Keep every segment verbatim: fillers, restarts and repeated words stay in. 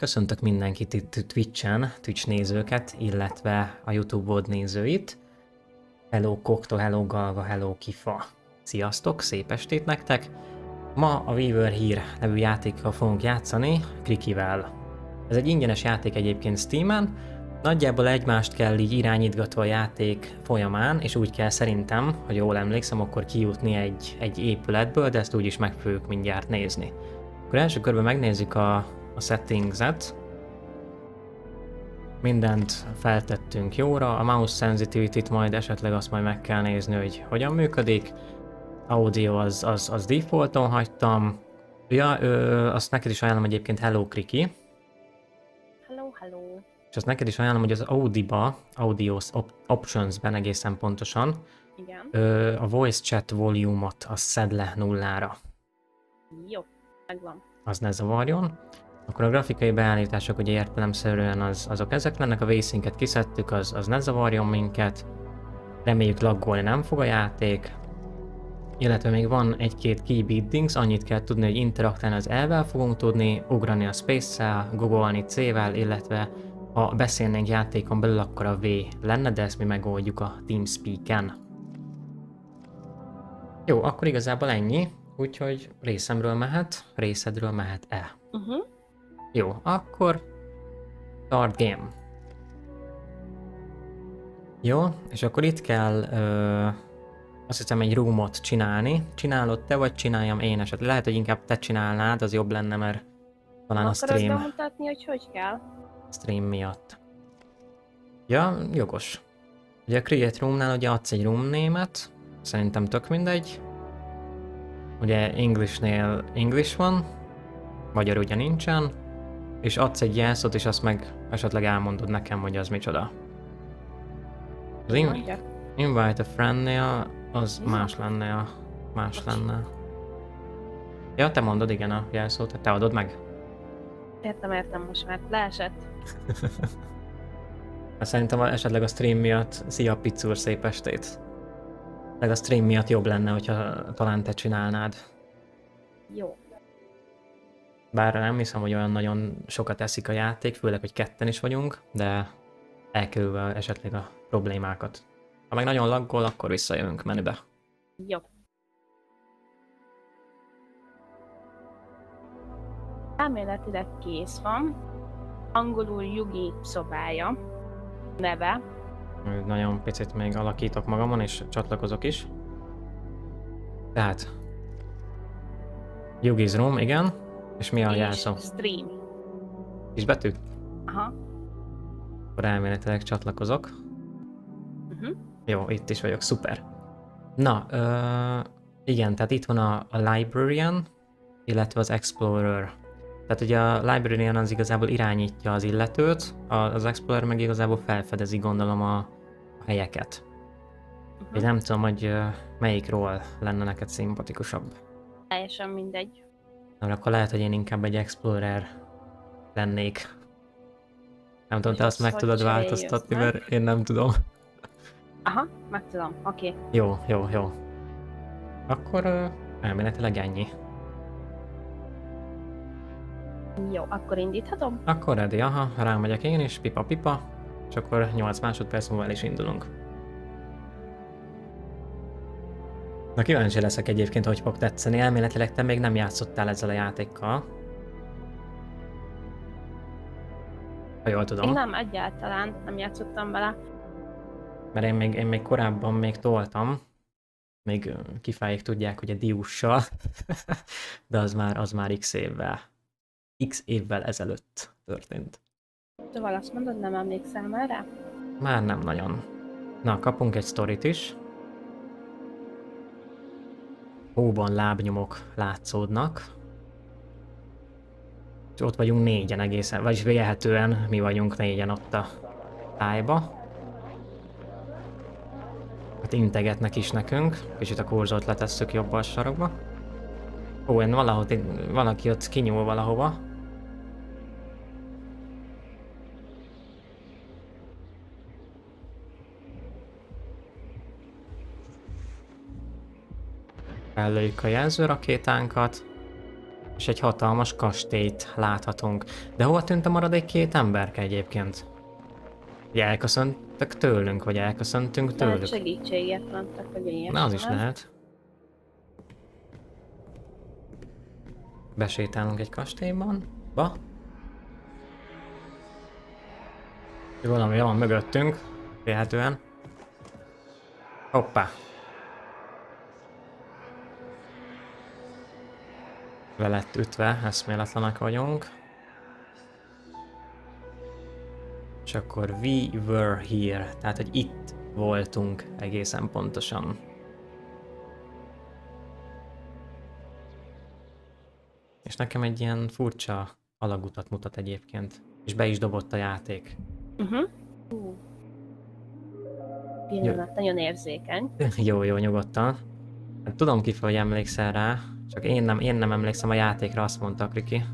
Köszöntök mindenkit itt Twitch-en, Twitch nézőket, illetve a YouTube-od nézőit. Hello Koktól, hello Galga, hello Kifa. Sziasztok, szép estét nektek! Ma a We Were Here nevű játékkal fogunk játszani, Krikivel. Ez egy ingyenes játék egyébként Steamen, nagyjából egymást kell így irányítgatva a játék folyamán, és úgy kell szerintem, ha jól emlékszem, akkor kijutni egy, egy épületből, de ezt úgyis meg fogjuk mindjárt nézni. Akkor első körben megnézzük a, a settings-et. Mindent feltettünk jóra, a mouse sensitivity-t majd esetleg azt majd meg kell nézni, hogy hogyan működik. Audio az, az, az defaulton hagytam. Ja, ö, azt neked is ajánlom egyébként, hello Kriki. Hello, hello. És azt neked is ajánlom, hogy az Audi-ba, Audio op Options-ben egészen pontosan, Igen. ö, a voice chat volume-ot azt szedd le nullára. Jó, megvan. Az ne zavarjon. Akkor a grafikai beállítások ugye értelemszerűen az, azok ezek lennek, a VSync-et kiszedtük, az, az ne zavarjon minket. Reméljük laggolni nem fog a játék. Illetve még van egy-két key biddings, annyit kell tudni, hogy interaktálni az L-vel fogunk tudni, ugrani a Space-szel, googolni C-vel, illetve ha beszélnénk játékon belül, akkor a V lenne, de ezt mi megoldjuk a TeamSpeak-en. Jó, akkor igazából ennyi, úgyhogy részemről mehet, részedről mehet-e. Uh-huh. Jó, akkor start game. Jó, és akkor itt kell ö, azt hiszem egy roomot csinálni. Csinálod te, vagy csináljam én esetleg? Lehet, hogy inkább te csinálnád, az jobb lenne, mert talán a stream, Akarod bemutatni, hogy hogy kell? stream miatt. Ja, jogos. Ugye a Create Roomnál ugye adsz egy room name-et, szerintem tök mindegy. Ugye Englishnél English van, magyar ugye nincsen, és adsz egy jelszót, és azt meg esetleg elmondod nekem, hogy az micsoda. Az in Mondja. invite a friendnél az más lenne a... más lenne. Ja, te mondod, igen, a jelszót, te adod meg. Értem, értem, most már leesett. Szerintem esetleg a stream miatt, szia Pizzúr, szép estét. Meg a stream miatt jobb lenne, hogyha talán te csinálnád. Jó. Bár nem hiszem, hogy olyan nagyon sokat eszik a játék, főleg, hogy ketten is vagyunk, de elkerülve esetleg a problémákat. Ha meg nagyon laggol, akkor visszajövünk menübe. Jó. Elméletileg kész van. Angolul Yugi szobája. Neve. Nagyon picit még alakítok magamon, és csatlakozok is. Tehát... Yugi's Room, igen. És mi a És jelszó? stream. Kis betű? Aha. Akkor elméletileg csatlakozok. Uh-huh. Jó, itt is vagyok, szuper. Na, ö, igen, tehát itt van a, a Librarian, illetve az Explorer. Tehát ugye a Librarian az igazából irányítja az illetőt, az Explorer meg igazából felfedezi, gondolom, a, a helyeket. Uh-huh. Én nem tudom, hogy ö, melyikról lenne neked szimpatikusabb. Teljesen mindegy. Na, akkor lehet, hogy én inkább egy Explorer lennék. Nem tudom, te azt meg tudod változtatni, mert én nem tudom. Aha, meg tudom, oké. Okay. Jó, jó, jó. Akkor ö, elméletileg ennyi. Jó, akkor indíthatom? Akkor ready, aha, rámegyek én is, pipa-pipa, és akkor nyolc másodperc múlva el is indulunk. Na, kíváncsi leszek egyébként, hogy fog tetszeni. Elméletileg te még nem játszottál ezzel a játékkal. Ha jól tudom. Én nem, egyáltalán nem játszottam vele. Mert én még, én még korábban még toltam. Még ö, kifájék tudják, hogy a Diussal. De az már, az már x évvel. X évvel ezelőtt történt. Szóval azt mondod, nem emlékszel már rá? Már nem nagyon. Na, kapunk egy sztorit is. Hóban lábnyomok látszódnak. És ott vagyunk négyen egészen, vagyis vélhetően mi vagyunk négyen ott a tájba. Hát integetnek is nekünk. Kicsit a kurzort letesszük jobb a sarokba. Ó, én valahogy, valaki ott kinyúl valahova. Fellőjük a jelzőrakétánkat. És egy hatalmas kastélyt láthatunk. De hova tűnt a maradék két emberke egyébként? Ugye elköszöntek tőlünk, vagy elköszöntünk Tehát tőlük? segítséget mondtak, hogy ilyen. Na, az is lehet. Besétálunk egy kastélyban. Ba. Valami van mögöttünk. Félhetően. Hoppá. Le lett ütve, eszméletlenek vagyunk. És akkor we were here, tehát hogy itt voltunk egészen pontosan. És nekem egy ilyen furcsa alagutat mutat egyébként. És be is dobott a játék. Uh-huh. Uh. Pillanat, nagyon érzékeny. Jó, jó, nyugodtan. Hát tudom ki, hogy emlékszel rá, csak én nem, én nem emlékszem a játékra, azt mondta Kriki.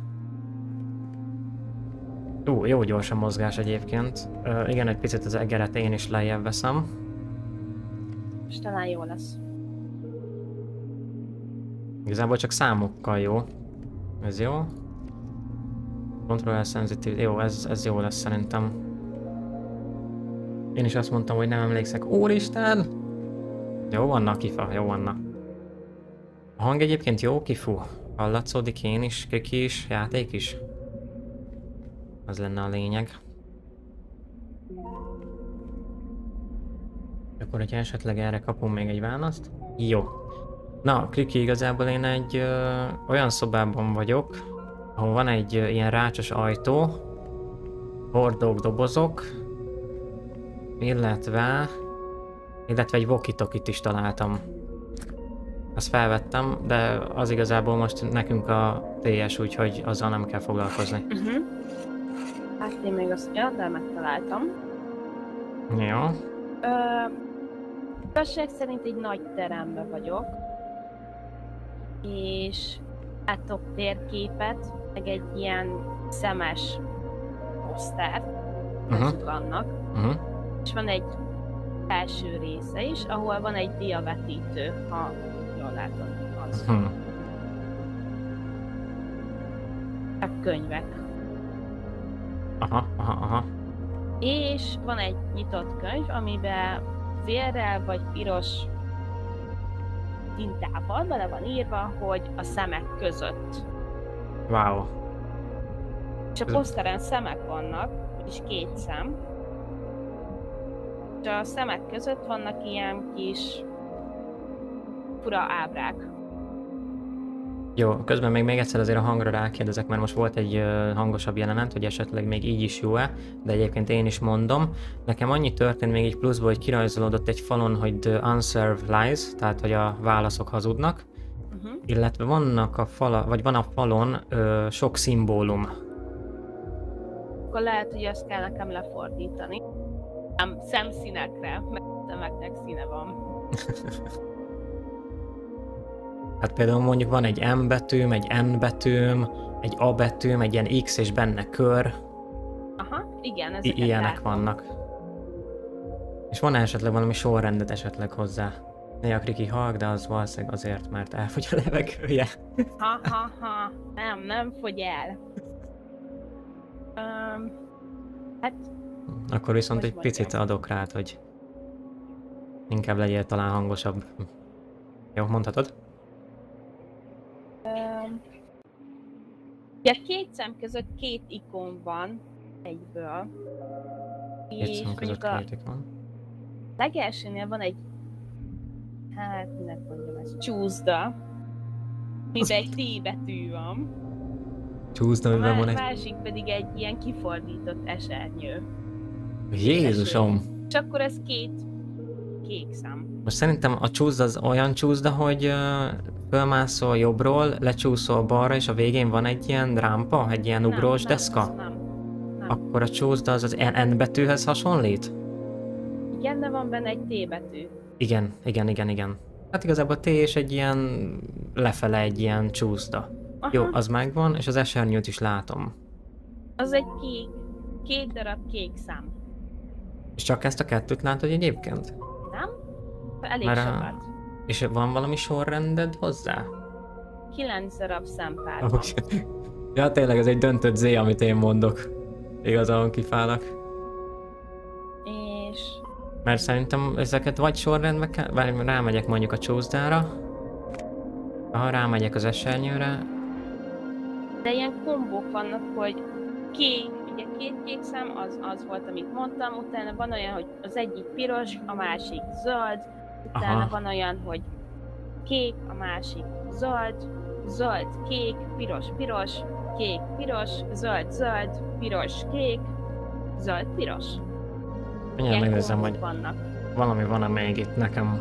Ú, jó gyors a mozgás egyébként. Ö, igen, egy picit az egeret én is lejjebb veszem. És talán jó lesz. Igazából csak számokkal jó. Ez jó. Control sensitive, jó, ez, ez jó lesz szerintem. Én is azt mondtam, hogy nem emlékszek. Úristen! Jó vannak, Kifa, jó vannak. A hang egyébként jó, Kifu. Hallatszódik én is, Kriki is, játék is. Az lenne a lényeg. Akkor, hogyha esetleg erre kapunk még egy választ. Jó. Na, Kriki, igazából én egy ö, olyan szobában vagyok, ahol van egy ö, ilyen rácsos ajtó, hordók, dobozok, illetve, illetve egy walkie-talkie-t is találtam. Azt felvettem, de az igazából most nekünk a té es, úgyhogy azzal nem kell foglalkozni. Uh-huh. Hát én még azt, ja, de megtaláltam. Jó. Ö, igazság szerint egy nagy teremben vagyok. És látok térképet, meg egy ilyen szemes posztert, Uh-huh. vannak. Uh-huh. És van egy első része is, ahol van egy diavetítő, ha jól látod. Az. Uh-huh. A könyvek. Aha, aha, aha. És van egy nyitott könyv, amiben félrel vagy piros tintával bele van írva, hogy a szemek között. Wow. És a poszteren szemek vannak, és két szem. És a szemek között vannak ilyen kis fura ábrák. Jó, közben még, még egyszer azért a hangra rákérdezek, mert most volt egy uh, hangosabb jelenet, hogy esetleg még így is jó-e, de egyébként én is mondom. Nekem annyi történt még így pluszból, hogy kirajzolódott egy falon, hogy the unserved lies, tehát hogy a válaszok hazudnak, Uh-huh. illetve vannak a fala, vagy van a falon uh, sok szimbólum. Akkor lehet, hogy azt kell nekem lefordítani. Nem szemszínekre, mert szemeknek színe van. Hát például mondjuk van egy M betűm, egy N betűm, egy A betűm, egy ilyen X és benne kör. Aha, igen, ezeket I- ilyenek látom. vannak. És van esetleg valami sorrendet esetleg hozzá? Néha Kriki halk, de az valószínűleg azért, mert elfogy a levegője. Ha, ha, ha. Nem, nem fogy el. Um, hát, Akkor viszont Hogy egy picit mondjam? adok rád, hogy inkább legyél talán hangosabb. Jó, mondhatod? um, ugye két szem között két ikon van egyből. Két És szem között mondjuk a két van. legelsőnél van egy, hát minek mondjam ezt, csúszda, miben egy T betű van. Csúszda, A miben má- van egy... másik pedig egy ilyen kifordított esernyő. Jézusom! És akkor ez két kék szám. Most szerintem a csúszda az olyan csúszda, hogy uh, fölmászol jobbról, lecsúszol balra, és a végén van egy ilyen rámpa, egy ilyen ugrós nem, deszka. Nem, nem, nem. Akkor a csúszda az az N betűhez hasonlít? Igen, de van benne egy T betű. Igen, igen, igen, igen. Hát igazából a T és egy ilyen lefele egy ilyen csúszda. Aha, Jó, az megvan, és az esernyőt is látom. az egy kék, két darab kék szám. És csak ezt a kettőt látod egyébként? Nem? Elég Mert a- sokat. És van valami sorrended hozzá? kilenc darab szempár van. Okay. Ja, tényleg ez egy döntött Z, amit én mondok. Igazán kifálnak. És... Mert szerintem ezeket vagy sorrendbe kell, vagy rámegyek mondjuk a csúszdára. Ha rámegyek az esernyőre. De ilyen kombók vannak, hogy kék, ugye két kék szám, az, az volt, amit mondtam, utána van olyan, hogy az egyik piros, a másik zöld, utána Aha. van olyan, hogy kék, a másik zöld, zöld, kék, piros, piros, kék, piros, zöld, zöld, piros, kék, zöld, piros. Mindjárt Ilyen megnézem, kombók hogy vannak. valami van-e még itt nekem.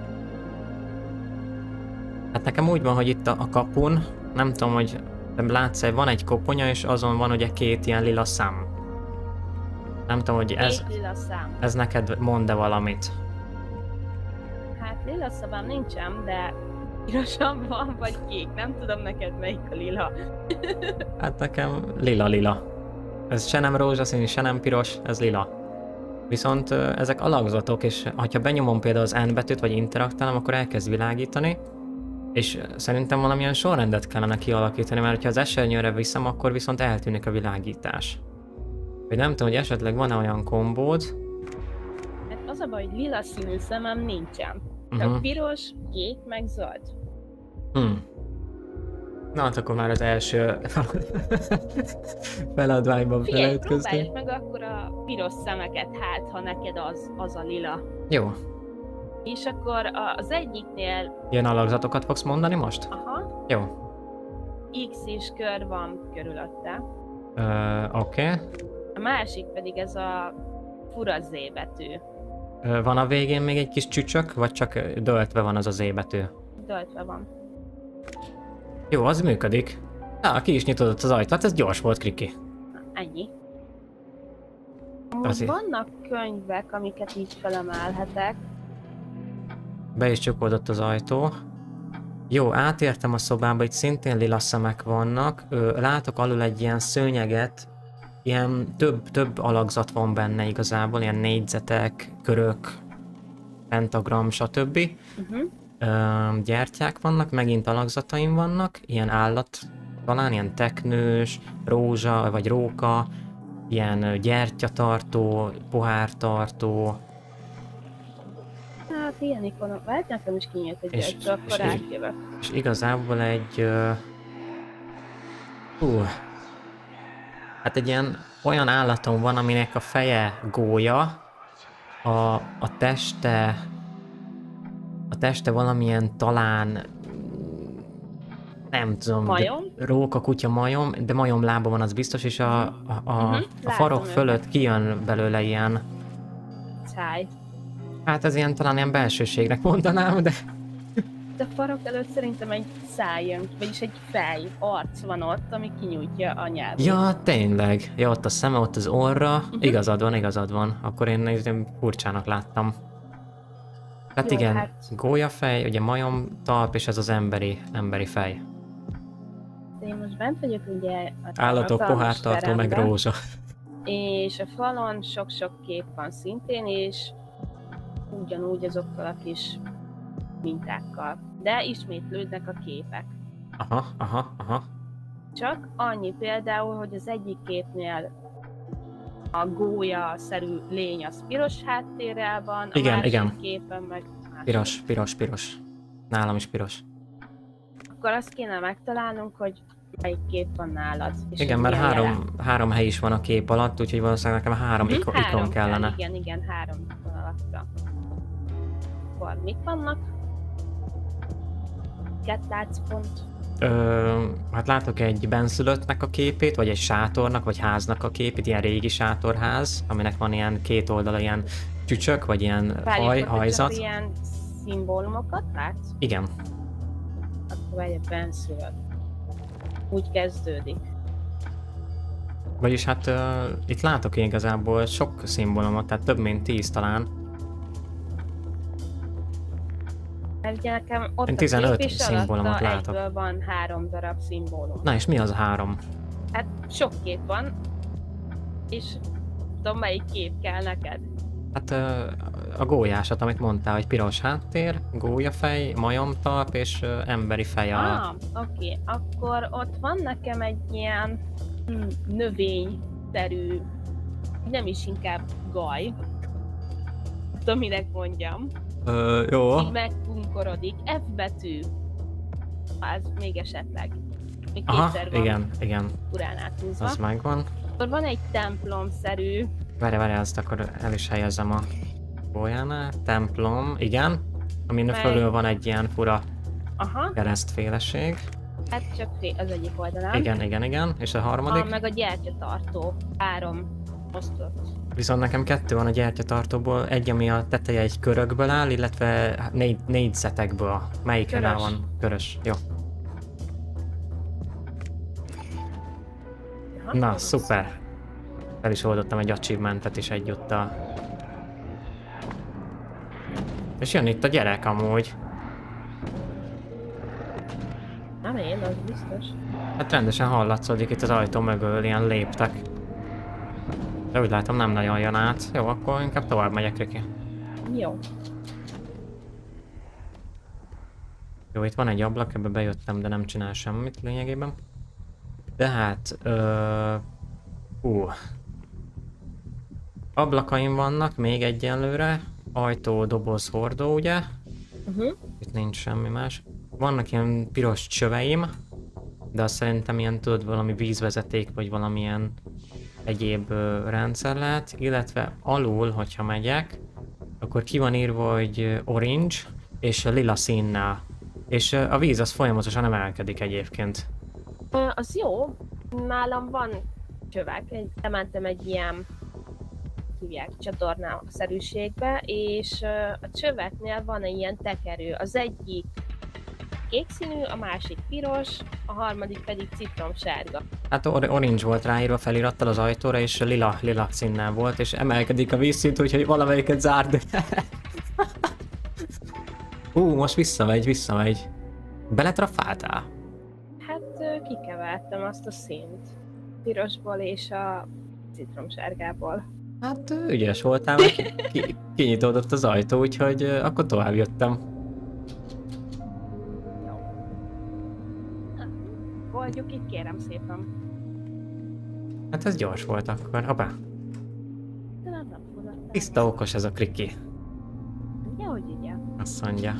Hát nekem úgy van, hogy itt a, a kapun, nem tudom, hogy látsz, hogy van egy koponya, és azon van ugye két ilyen lila szám. Nem tudom, hogy ez, Két lila szám. ez neked mond-e valamit. Hát lila szavám nincsen, de pirosan van, vagy kék. Nem tudom neked melyik a lila. Hát nekem lila-lila. Ez se nem rózsaszín, se nem piros, ez lila. Viszont ö, ezek alakzatok, és ha benyomom például az N betűt, vagy interaktálom, akkor elkezd világítani. És szerintem valamilyen sorrendet kellene kialakítani, mert ha az esernyőre viszem, akkor viszont eltűnik a világítás. Vagy nem tudom, hogy esetleg van-e olyan kombód. Hát az a baj, hogy lila színű szemem nincsen. Csak Uh-huh. piros, kék, meg zöld. Hmm. Na hát akkor már az első feladványban Figyelj, beleütköztünk. próbálj meg akkor a piros szemeket, hát ha neked az, az a lila. Jó. És akkor a- az egyiknél, Ilyen alakzatokat fogsz mondani most? aha, Jó. X és kör van körülötte. Ö, Oké. Okay. A másik pedig ez a fura Z betű. Ö, Van a végén még egy kis csücsök, vagy csak döltve van az az Z betű? Töltve van. Jó, az működik. Na, ki is nyitod az ajtót, hát ez gyors volt, Kriki. Na, ennyi. Amúgy Azért. vannak könyvek, amiket így felemelhetek. Be is csukódott az ajtó. Jó, átértem a szobába, itt szintén lila szemek vannak. Ö, látok alul egy ilyen szőnyeget, ilyen több, több alakzat van benne igazából, ilyen négyzetek, körök, pentagram, stb. Uh-huh. Ö, gyertyák vannak, megint alakzataim vannak, ilyen állat, talán ilyen teknős, rózsa vagy róka, ilyen ö, gyertyatartó, pohártartó. Hát ilyen ikonok. Várj, nekem is kinyílt egy És- gyertya, akkor és- átjövök. És igazából egy... Uh, uh, hát egy ilyen olyan állatom van, aminek a feje gólya, a, a teste... A teste valamilyen talán... Nem tudom, Majom? de róka, kutya, majom, de majom lába van, az biztos, és a, a, a, Mhm, a farok látom fölött őket. kijön belőle ilyen... Száj. Hát ez ilyen talán ilyen belsőségnek mondanám, de... De a farok előtt szerintem egy száj jön, vagyis egy fej, arc van ott, ami kinyújtja a nyelvét. Ja, tényleg. Ja, ott a szeme, ott az orra. Uh-huh. Igazad van, igazad van. Akkor én én furcsának láttam. Hát Jó, igen, hát- gólyafej, ugye majom talp, és ez az emberi, emberi fej. De én most bent vagyok ugye a Állatok, hatalmas pohártartó, meg teremben, rózsa. és a falon sok-sok kép van szintén, és ugyanúgy azokkal a kis mintákkal. De ismétlődnek a képek. Aha, aha, aha. Csak annyi például, hogy az egyik képnél a gólya-szerű lény az piros háttérrel van, a Igen, másik igen. képen meg más. Piros, piros, piros. Nálam is piros. Akkor azt kéne megtalálnunk, hogy melyik kép van nálad. És Igen, hogy mert milyen jele. három, három hely is van a kép alatt, úgyhogy valószínűleg nekem három Mhm, ikon, három ikon kellene. Kell, igen, igen, három ikon alatta. Akkor mik vannak? Miket látsz pont? Ö, hát látok egy benszülöttnek a képét, vagy egy sátornak, vagy háznak a képét, ilyen régi sátorház, aminek van ilyen két oldala, ilyen csücsök, vagy ilyen Várjuk, haj, hogy hajzat. csak ilyen szimbólumokat látsz? Igen. Akkor várj, a benszülött. Úgy kezdődik. Vagyis hát uh, itt látok én igazából sok szimbólumot, tehát több mint tíz talán. Mert ugye nekem ott Én a tizenöt kép és szimbólumot alatta látok. egyből van három darab szimbólum. Na és mi az a három? Hát sok kép van, és tudom melyik kép kell neked. Hát ö, a gólyásat, amit mondtál, hogy piros háttér, gólyafej, majomtalp és ö, emberi fej a... Ah, oké. Okay. Akkor ott van nekem egy ilyen hm, növényszerű, nem is inkább gaj. Tudom, minek mondjam. Ö, jó. Így megkunkorodik. F betű. Az még esetleg. Még Aha, kétszer van igen, igen. urán áthúzva. Az megvan. Akkor van egy templomszerű. Várj, várj, azt akkor el is helyezem a gólyánál. Templom, igen. Amin Meg- fölül van egy ilyen fura Aha, keresztféleség. hát csak fél az egyik oldalán. Igen, igen, igen. És a harmadik? Ah, meg a gyertyatartó. Három osztott. Viszont nekem kettő van a gyertyatartóból, egy, ami a teteje egy körökből áll, illetve négy, négyzetekből. Melyikre Körös. van? Körös. Jó. Aha, Na, az szuper. El is oldottam egy achievementet is egyúttal. És jön itt a gyerek amúgy. Nem én, az biztos. Hát rendesen hallatszódik itt az ajtó mögül, ilyen léptek. De úgy látom nem nagyon jön át. Jó, akkor inkább tovább megyek, Riki. Jó. Jó, itt van egy ablak, ebbe bejöttem, de nem csinál semmit lényegében. Tehát, ö... Hú. Ablakaim vannak még egyenlőre. Ajtó, doboz, hordó, ugye? Uh-huh. Itt nincs semmi más. Vannak ilyen piros csöveim, de azt szerintem ilyen tudod valami vízvezeték, vagy valamilyen egyéb ö, rendszer lehet. Illetve alul, hogyha megyek, akkor ki van írva, hogy ö, orange és a lila színnel. És ö, a víz az folyamatosan emelkedik egyébként. Ö, Az jó. Nálam van csövek. Egy- Bementem egy ilyen hívják csatornászerűségbe, és ö, a csöveknél van egy ilyen tekerő. Az egyik kék színű, a másik piros, a harmadik pedig citromsárga. Hát or orange volt ráírva felirattal az ajtóra, és lila, lila színnel volt, és emelkedik a vízszint, úgyhogy valamelyiket zárd. Hú, most visszamegy, visszamegy. Beletrafáltál? Hát ö, kikevertem azt a színt. Pirosból és a citromsárgából. Hát ö, ügyes voltál, mert ki, ki, kinyitódott az ajtó, úgyhogy ö, akkor tovább jöttem. Oldjuk itt, kérem szépen. Hát ez gyors volt akkor, hoppá. De nem, nem fogadtam. Tiszta okos ez a kriki, Ja, hogy igen. azt mondja.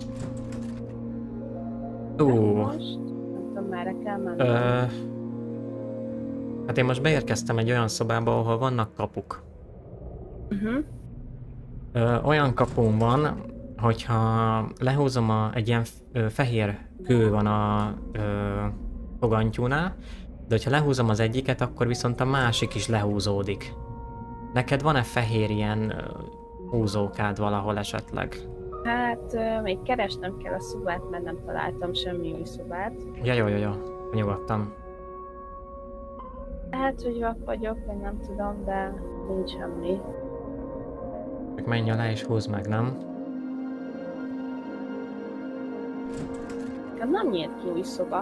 De Ú, most nem tudom, merre kell menni. ö, hát én most beérkeztem egy olyan szobába, ahol vannak kapuk. Uh-huh. Ö, olyan kapun van, hogyha lehúzom a, egy ilyen f- ö, fehér kő van a ö, fogantyúnál, de hogyha lehúzom az egyiket, akkor viszont a másik is lehúzódik. Neked van-e fehér ilyen ö, húzókád valahol esetleg? Hát ö, még keresnem kell a szobát, mert nem találtam semmi új szobát. Ja, jó, jó, jó, nyugodtan. Lehet, hogy vak vagyok, vagy nem tudom, de nincs semmi. Csak menj alá és húzd meg, nem? Hát nem nyílt ki új szoba.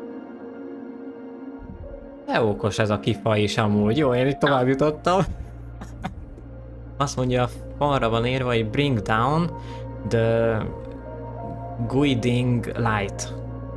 De okos ez a kifa is amúgy. Jó, én itt tovább jutottam. Azt mondja, a falra van írva, hogy bring down the guiding light.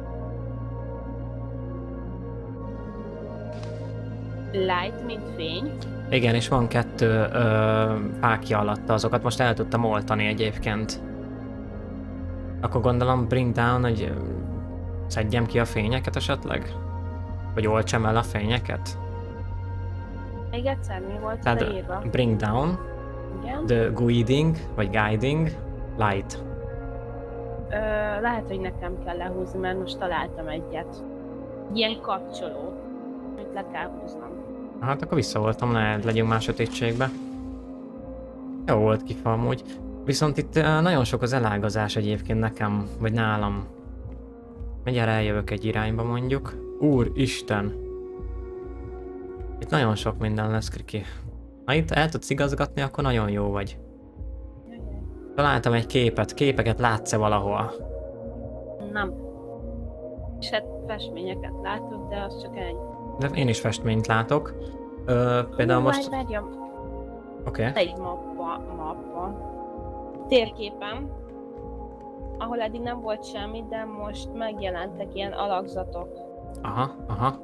Light, mint fény. Igen, és van kettő ö, fákja alatta, azokat most el tudtam oltani egyébként. Akkor gondolom bring down, hogy ö, szedjem ki a fényeket esetleg? Vagy oltsam el a fényeket? Még egyszer mi volt Tehát leírva? bring down Igen. the guiding, vagy guiding light. Ö, lehet, hogy nekem kell lehúzni, mert most találtam egyet. Ilyen kapcsoló, amit le kell húznom. Hát akkor visszavoltam, ne legyünk már sötétségbe. Jó volt kifa amúgy. Viszont itt ö, nagyon sok az elágazás egyébként nekem, vagy nálam. Mindjárt eljövök egy irányba mondjuk. Úristen! Itt nagyon sok minden lesz, Kriki. Ha itt el tudsz igazgatni, akkor nagyon jó vagy. Találtam egy képet, képeket látsz-e valahol? Nem. És hát festményeket látok, de az csak ennyi. De én is festményt látok. Ö, például Hú, most... várj, várjam. Oké. Okay. Egy mappa, mappa. Térképen, ahol eddig nem volt semmi, de most megjelentek ilyen alakzatok. Aha, aha.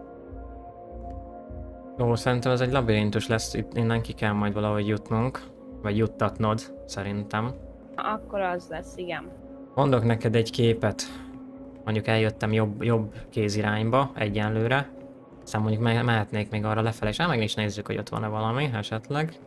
Jó, szerintem ez egy labirintus lesz, itt innen ki kell majd valahogy jutnunk. Vagy juttatnod, szerintem. Akkor az lesz, igen. Mondok neked egy képet. Mondjuk eljöttem jobb, jobb kézirányba egyenlőre. Aztán mondjuk me mehetnék még arra lefele, és ám meg is nézzük, hogy ott van-e valami esetleg.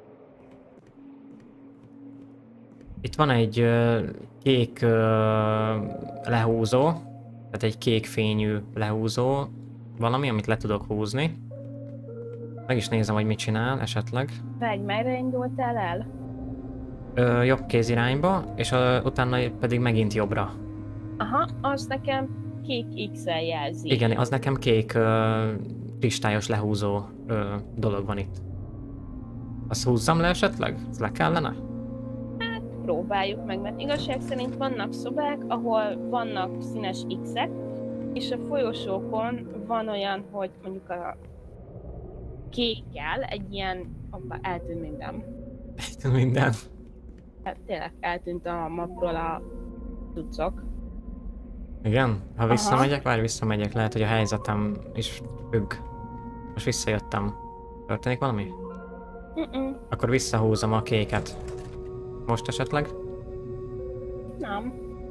Itt van egy uh, kék uh, lehúzó, tehát egy kék fényű lehúzó, valami, amit le tudok húzni. Meg is nézem, hogy mit csinál esetleg. Meg, merre indultál el? Ö, jobb kézirányba, és uh, utána pedig megint jobbra. Aha, az nekem kék X-el jelzi. Igen, az nekem kék uh, kristályos lehúzó uh, dolog van itt. Azt húzzam le esetleg? Ezt le kellene? Hát próbáljuk meg, mert igazság szerint vannak szobák, ahol vannak színes X-ek, és a folyosókon van olyan, hogy mondjuk a kékkel egy ilyen, abba eltűnt minden. Eltűnt minden. Hát tényleg eltűnt a mapról a cuccok. Igen? Ha Aha. visszamegyek, várj, visszamegyek, lehet, hogy a helyzetem is függ. Most visszajöttem. Történik valami? Mm-mm. Akkor visszahúzom a kéket. Most esetleg? Nem.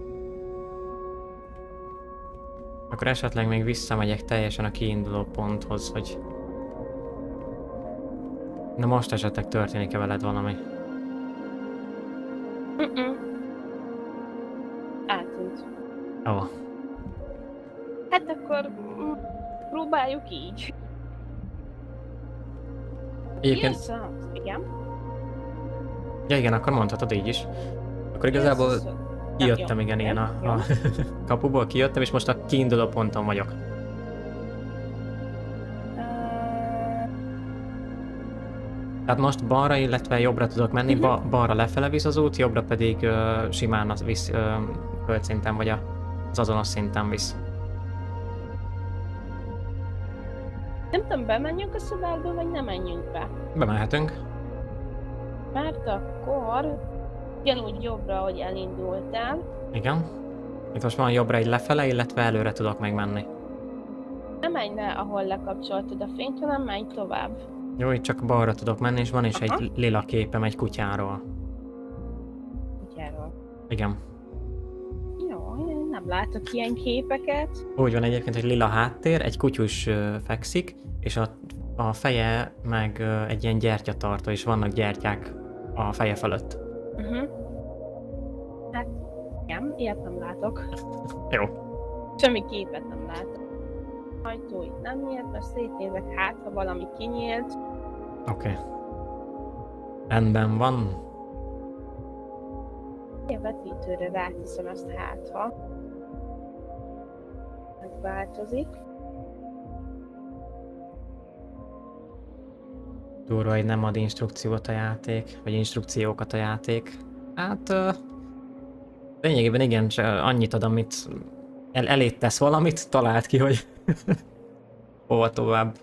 Akkor esetleg még visszamegyek teljesen a kiinduló ponthoz, hogy... Na most esetleg történik-e veled valami? Mm-mm. Eltűnt. Ó. Hát akkor mm, próbáljuk így. Egyébként... Jössz a... Igen. Ja igen, akkor mondhatod így is. Akkor igazából Jössz... kijöttem, Nem, igen, jó. ilyen a, Jó. a kapuból kijöttem, és most a kiinduló ponton vagyok. Tehát most balra, illetve jobbra tudok menni, Uh-huh. ba balra lefele visz az út, jobbra pedig uh, simán az visz uh, földszinten, vagy a, az azonos szinten visz. Nem tudom, bemenjünk a szobákba, vagy nem menjünk be? Bemehetünk. Mert akkor ugyanúgy jobbra, hogy elindultál. Igen. Itt most van jobbra egy lefele, illetve előre tudok még menni. Nem menj le, ahol lekapcsoltad a fényt, hanem menj tovább. Jó, itt csak balra tudok menni, és van is Aha. egy lila képem egy kutyáról. Kutyáról. Igen. Jó, én nem látok ilyen képeket. Úgy van egyébként, hogy lila háttér, egy kutyus uh, fekszik, és a, a feje meg uh, egy ilyen gyertyatartó, és vannak gyertyák a feje fölött. Uh-huh. Hát, igen, ilyet nem látok. Jó. Semmi képet nem látok. Ajtó itt nem nyílt, most szétnézek, hát ha valami kinyílt. Oké. Okay. Rendben van. Én vetítőre ráteszem ezt hátha. Megváltozik. Durva, hogy nem ad instrukciót a játék, vagy instrukciókat a játék. Hát... Uh, lényegében igen, csak annyit ad, amit el elét tesz valamit, talált ki, hogy hova tovább.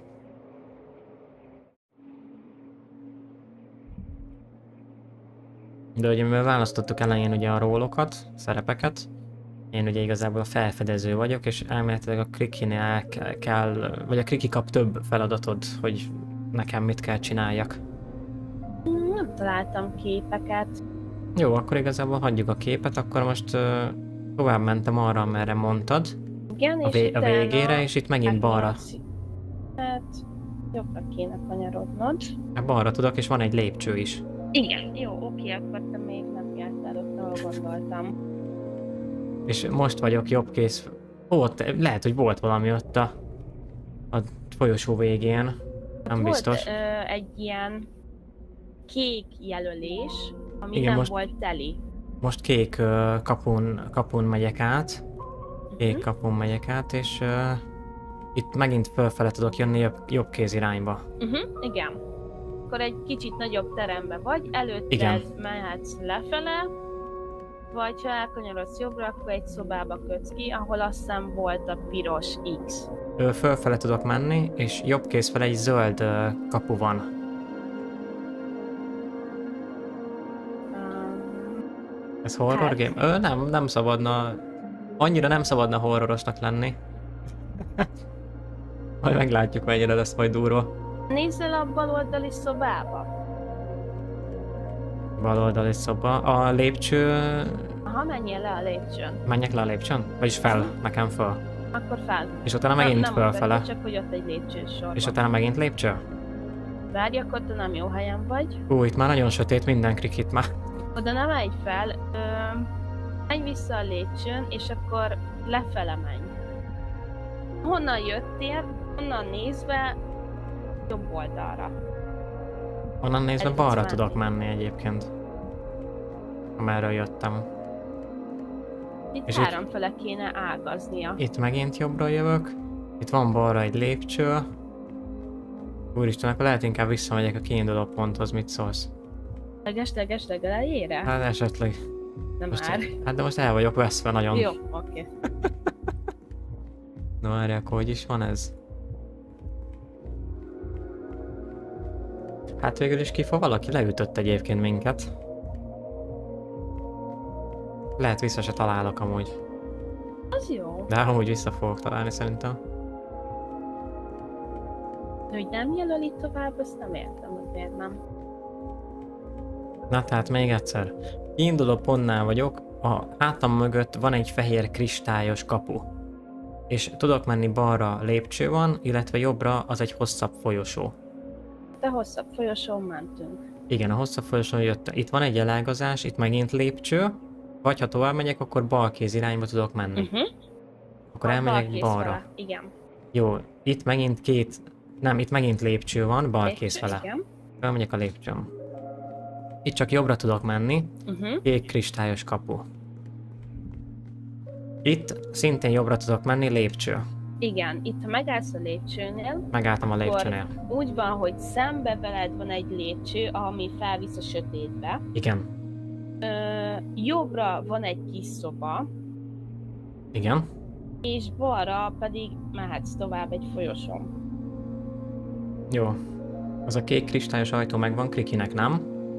De ugye mivel választottuk elején ugye a rólokat, szerepeket, én ugye igazából a felfedező vagyok, és elméletileg a Krikinél kell, vagy a Kriki kap több feladatod, hogy nekem mit kell csináljak. Nem találtam képeket. Jó, akkor igazából hagyjuk a képet, akkor most uh, tovább mentem arra, amerre mondtad. Igen, A, és vé a utána- végére, és itt megint balra. Hát, jobbra kéne kanyarodnod. Hát balra tudok, és van egy lépcső is. Igen, jó, oké, akkor te még nem jártál ott, ahol gondoltam. És most vagyok jobb kész. Ó, ott lehet, hogy volt valami ott a, a folyosó végén. Nem Ott biztos. Volt ö, egy ilyen kék jelölés, ami Igen, nem most- volt teli. Most kék ö, kapun, kapun megyek át. Kék Mhm. kapun megyek át, és ö, itt megint fölfele tudok jönni jobb, jobb kéz irányba. Uh-huh, igen. Akkor egy kicsit nagyobb teremben vagy, előtted Igen. mehetsz lefele, vagy ha elkanyarodsz jobbra, akkor egy szobába kötsz ki, ahol azt hiszem volt a piros X. Ö, fölfele tudok menni, és jobb kéz fel egy zöld ö, kapu van. Ez horror Hát. game? Ö, nem, nem szabadna... Annyira nem szabadna horrorosnak lenni. Majd meglátjuk, mennyire lesz majd durva. Nézzel a baloldali szobába. Baloldali szoba. A lépcső... Ha menjél le a lépcsőn, Menjek le a lépcsőn? Vagyis fel, nekem fel. akkor fel. És utána megint nem, nem fölfele. mutatja, csak hogy ott egy lépcsősor És van. utána megint lépcső? Várj, akkor te nem jó helyen vagy. Ú, itt már nagyon sötét minden krikit már. Oda nem menj fel, ö, menj vissza a lépcsőn, és akkor lefele menj. Honnan jöttél, onnan nézve jobb oldalra. Onnan nézve El balra tudsz tudok menni. menni egyébként. Amerről jöttem. Itt És itt- három fele kéne ágaznia. Itt megint jobbra jövök. Itt van balra egy lépcső. Úristen, akkor lehet inkább visszamegyek a kiinduló ponthoz, mit szólsz? Leges-leges legelejére? Hát esetleg. Nem Most, már. hát de most el vagyok veszve nagyon. Jó, oké. Na várj, akkor hogy is van ez? Hát végül is kifa valaki leütött egyébként minket. Lehet vissza se találok amúgy. Az jó. De amúgy vissza fogok találni szerintem. De hogy nem jelöli tovább, azt nem értem, hogy miért nem. Na tehát még egyszer. Kiinduló pontnál vagyok, a hátam mögött van egy fehér kristályos kapu. És tudok menni balra lépcső van, illetve jobbra az egy hosszabb folyosó. De hosszabb folyosón mentünk. Igen, a hosszabb folyosón jött. Itt van egy elágazás, itt megint lépcső, vagy ha tovább megyek, akkor balkéz irányba tudok menni. Uh-huh. Akkor elmegyek balra. Igen. Jó, itt megint két... Nem, itt megint lépcső van, balkész vele. Igen. Elmegyek a lépcsőn. Itt csak jobbra tudok menni, Uh-huh. kék kristályos kapu. Itt szintén jobbra tudok menni, lépcső. Igen, itt ha megállsz a lépcsőnél, Megálltam a akkor lépcsőnél. úgy van, hogy szembe veled van egy lépcső, ami felvisz a sötétbe. Igen. Ö, jobbra van egy kis szoba, Igen. és balra pedig mehetsz tovább egy folyosón. Jó. Az a kék kristályos ajtó megvan Krikinek, nem?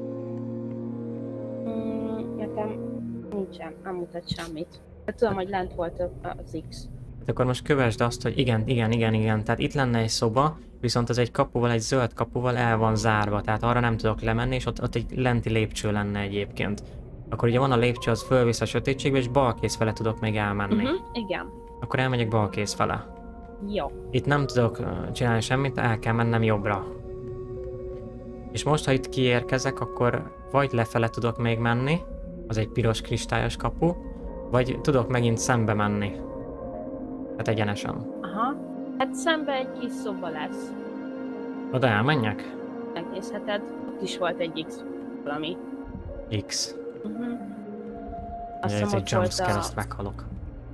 Mm, nekem nincsen, nem mutat semmit. De tudom, hogy lent volt az X. Hát akkor most kövesd azt, hogy igen, igen, igen, igen. Tehát itt lenne egy szoba, viszont az egy kapuval, egy zöld kapuval el van zárva, tehát arra nem tudok lemenni, és ott, ott egy lenti lépcső lenne egyébként. Akkor ugye van a lépcső, az fölvisz a sötétségbe, és balkész fele tudok még elmenni. Uh-huh, igen. Akkor elmegyek balkész fele. Jó. Itt nem tudok ö, csinálni semmit, el kell mennem jobbra. És most, ha itt kiérkezek, akkor vagy lefele tudok még menni, az egy piros kristályos kapu, vagy tudok megint szembe menni. Hát egyenesen. Aha. Hát szembe egy kis szoba lesz. Oda elmenjek? Megnézheted. Ott is volt egy X valami. X. Uh-huh. Ugye Azt ez hiszem, egy ott volt jumpscare, a azt meghalok.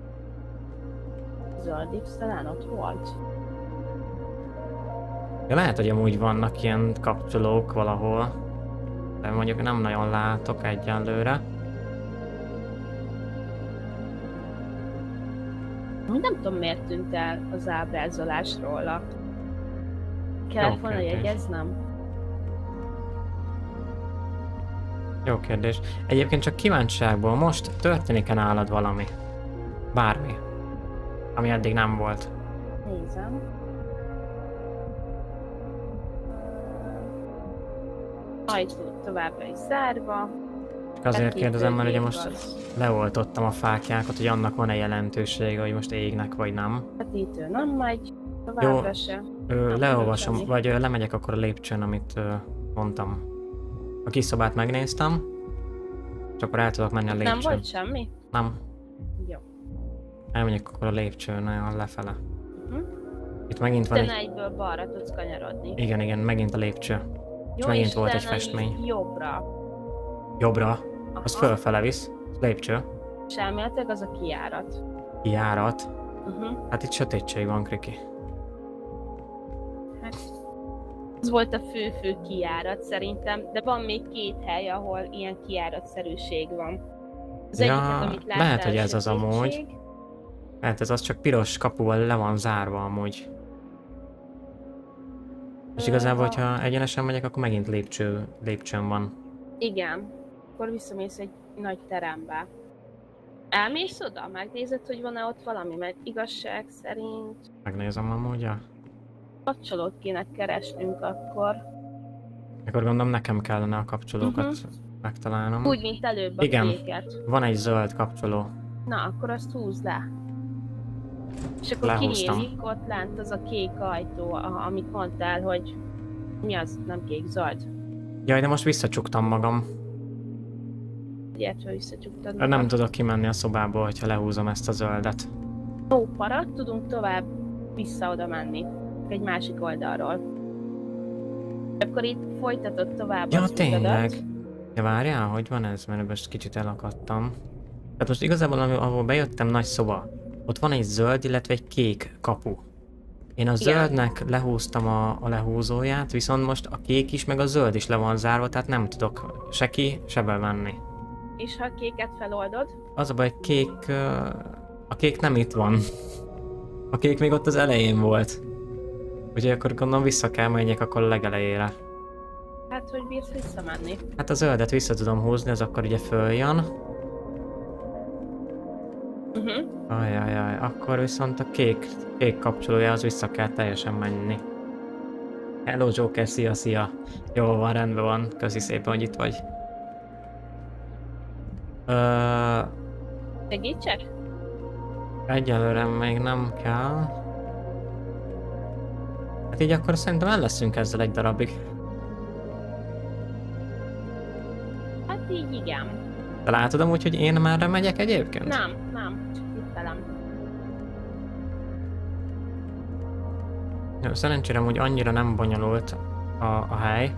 zöld X, talán ott volt. De lehet, hogy amúgy vannak ilyen kapcsolók valahol. De mondjuk nem nagyon látok egyenlőre. Nem tudom, miért tűnt el az ábrázolás róla. Kellett Jó volna kérdés. jegyeznem? Jó kérdés. Egyébként csak kíváncsiságból most történik-e nálad valami? Bármi. Ami eddig nem volt. Nézem. Ajtó továbbra is zárva. Csak azért kérdezem, mert ugye most Vetítőgép leoltottam a fákjákat, hogy annak van-e jelentősége, hogy most égnek vagy nem. Vetítő nem megy, továbbra Jó. se. Ö, Nem leolvasom, tudok vagy ö, lemegyek akkor a lépcsőn, amit ö, mondtam. A kis szobát megnéztem, és akkor el tudok menni a lépcsőn. Nem volt semmi? Nem. Jó. Elmegyek akkor a lépcsőn, olyan lefele. Uh-huh. Itt megint van Te egy... egyből balra tudsz kanyarodni. Igen, igen, megint a lépcső. Jó, megint és volt egy utána festmény. Jobbra. Jobbra, az Aha. fölfele visz. Lépcső. És elméletileg az a kijárat. Kijárat. Uh-huh. Hát itt sötétség van, Kriki. Hát, ez volt a fő-fő kijárat szerintem, de van még két hely, ahol ilyen kijáratszerűség van. Az Ja, egyiket, amit láttál, lehet, hogy ez az sötétség. amúgy. Hát ez az csak piros kapuval le van zárva amúgy. És igazából, ha- hogyha egyenesen megyek, akkor megint lépcső, lépcsőn van. Igen. akkor visszamész egy nagy terembe. Elmész oda? Megnézed, hogy van-e ott valami? Mert igazság szerint Megnézem amúgy, ja. kapcsolót kéne keresnünk akkor. Akkor gondolom nekem kellene a kapcsolókat Uh-huh. megtalálnom. Úgy, mint előbb a Igen. kéket. Van egy zöld kapcsoló. Na, akkor azt húzd le. És akkor Lehúztam. kinyílik ott lent az a kék ajtó, a- amit mondtál, hogy mi az? Nem kék, zöld. Jaj, de most visszacsuktam magam. Illetve visszacsuktad Nem magad. tudok kimenni a szobából, hogyha lehúzom ezt a zöldet. Ó, para, tudunk tovább vissza oda menni. Egy másik oldalról. Akkor itt folytatod tovább Ja, az tényleg. utadat. Ja, várjál, hogy van ez? Mert most kicsit elakadtam. Tehát most igazából, ahol ahol bejöttem, nagy szoba. Ott van egy zöld, illetve egy kék kapu. Én a Igen. zöldnek lehúztam a, a lehúzóját, viszont most a kék is, meg a zöld is le van zárva, tehát nem tudok se ki, se bemenni. És ha a kéket feloldod, Az a baj, kék... ö, A kék nem itt van. A kék még ott az elején volt. Úgyhogy akkor gondolom vissza kell menjek akkor a legelejére. hát hogy bírsz visszamenni. Hát a zöldet vissza tudom húzni, az akkor ugye följön. Uh-huh. Ajajaj, akkor viszont a kék, kék kapcsolójához vissza kell teljesen menni. Hello Joker, szia, szia! Jó van, rendben van, köszi szépen, hogy itt vagy. Ö, Segítsek? egyelőre még nem kell. Hát így akkor szerintem el leszünk ezzel egy darabig. Hát így igen. Te látod amúgy, hogy én merre megyek egyébként? Nem, nem, csak itt velem. Jó, szerencsére amúgy annyira nem bonyolult a, a hely.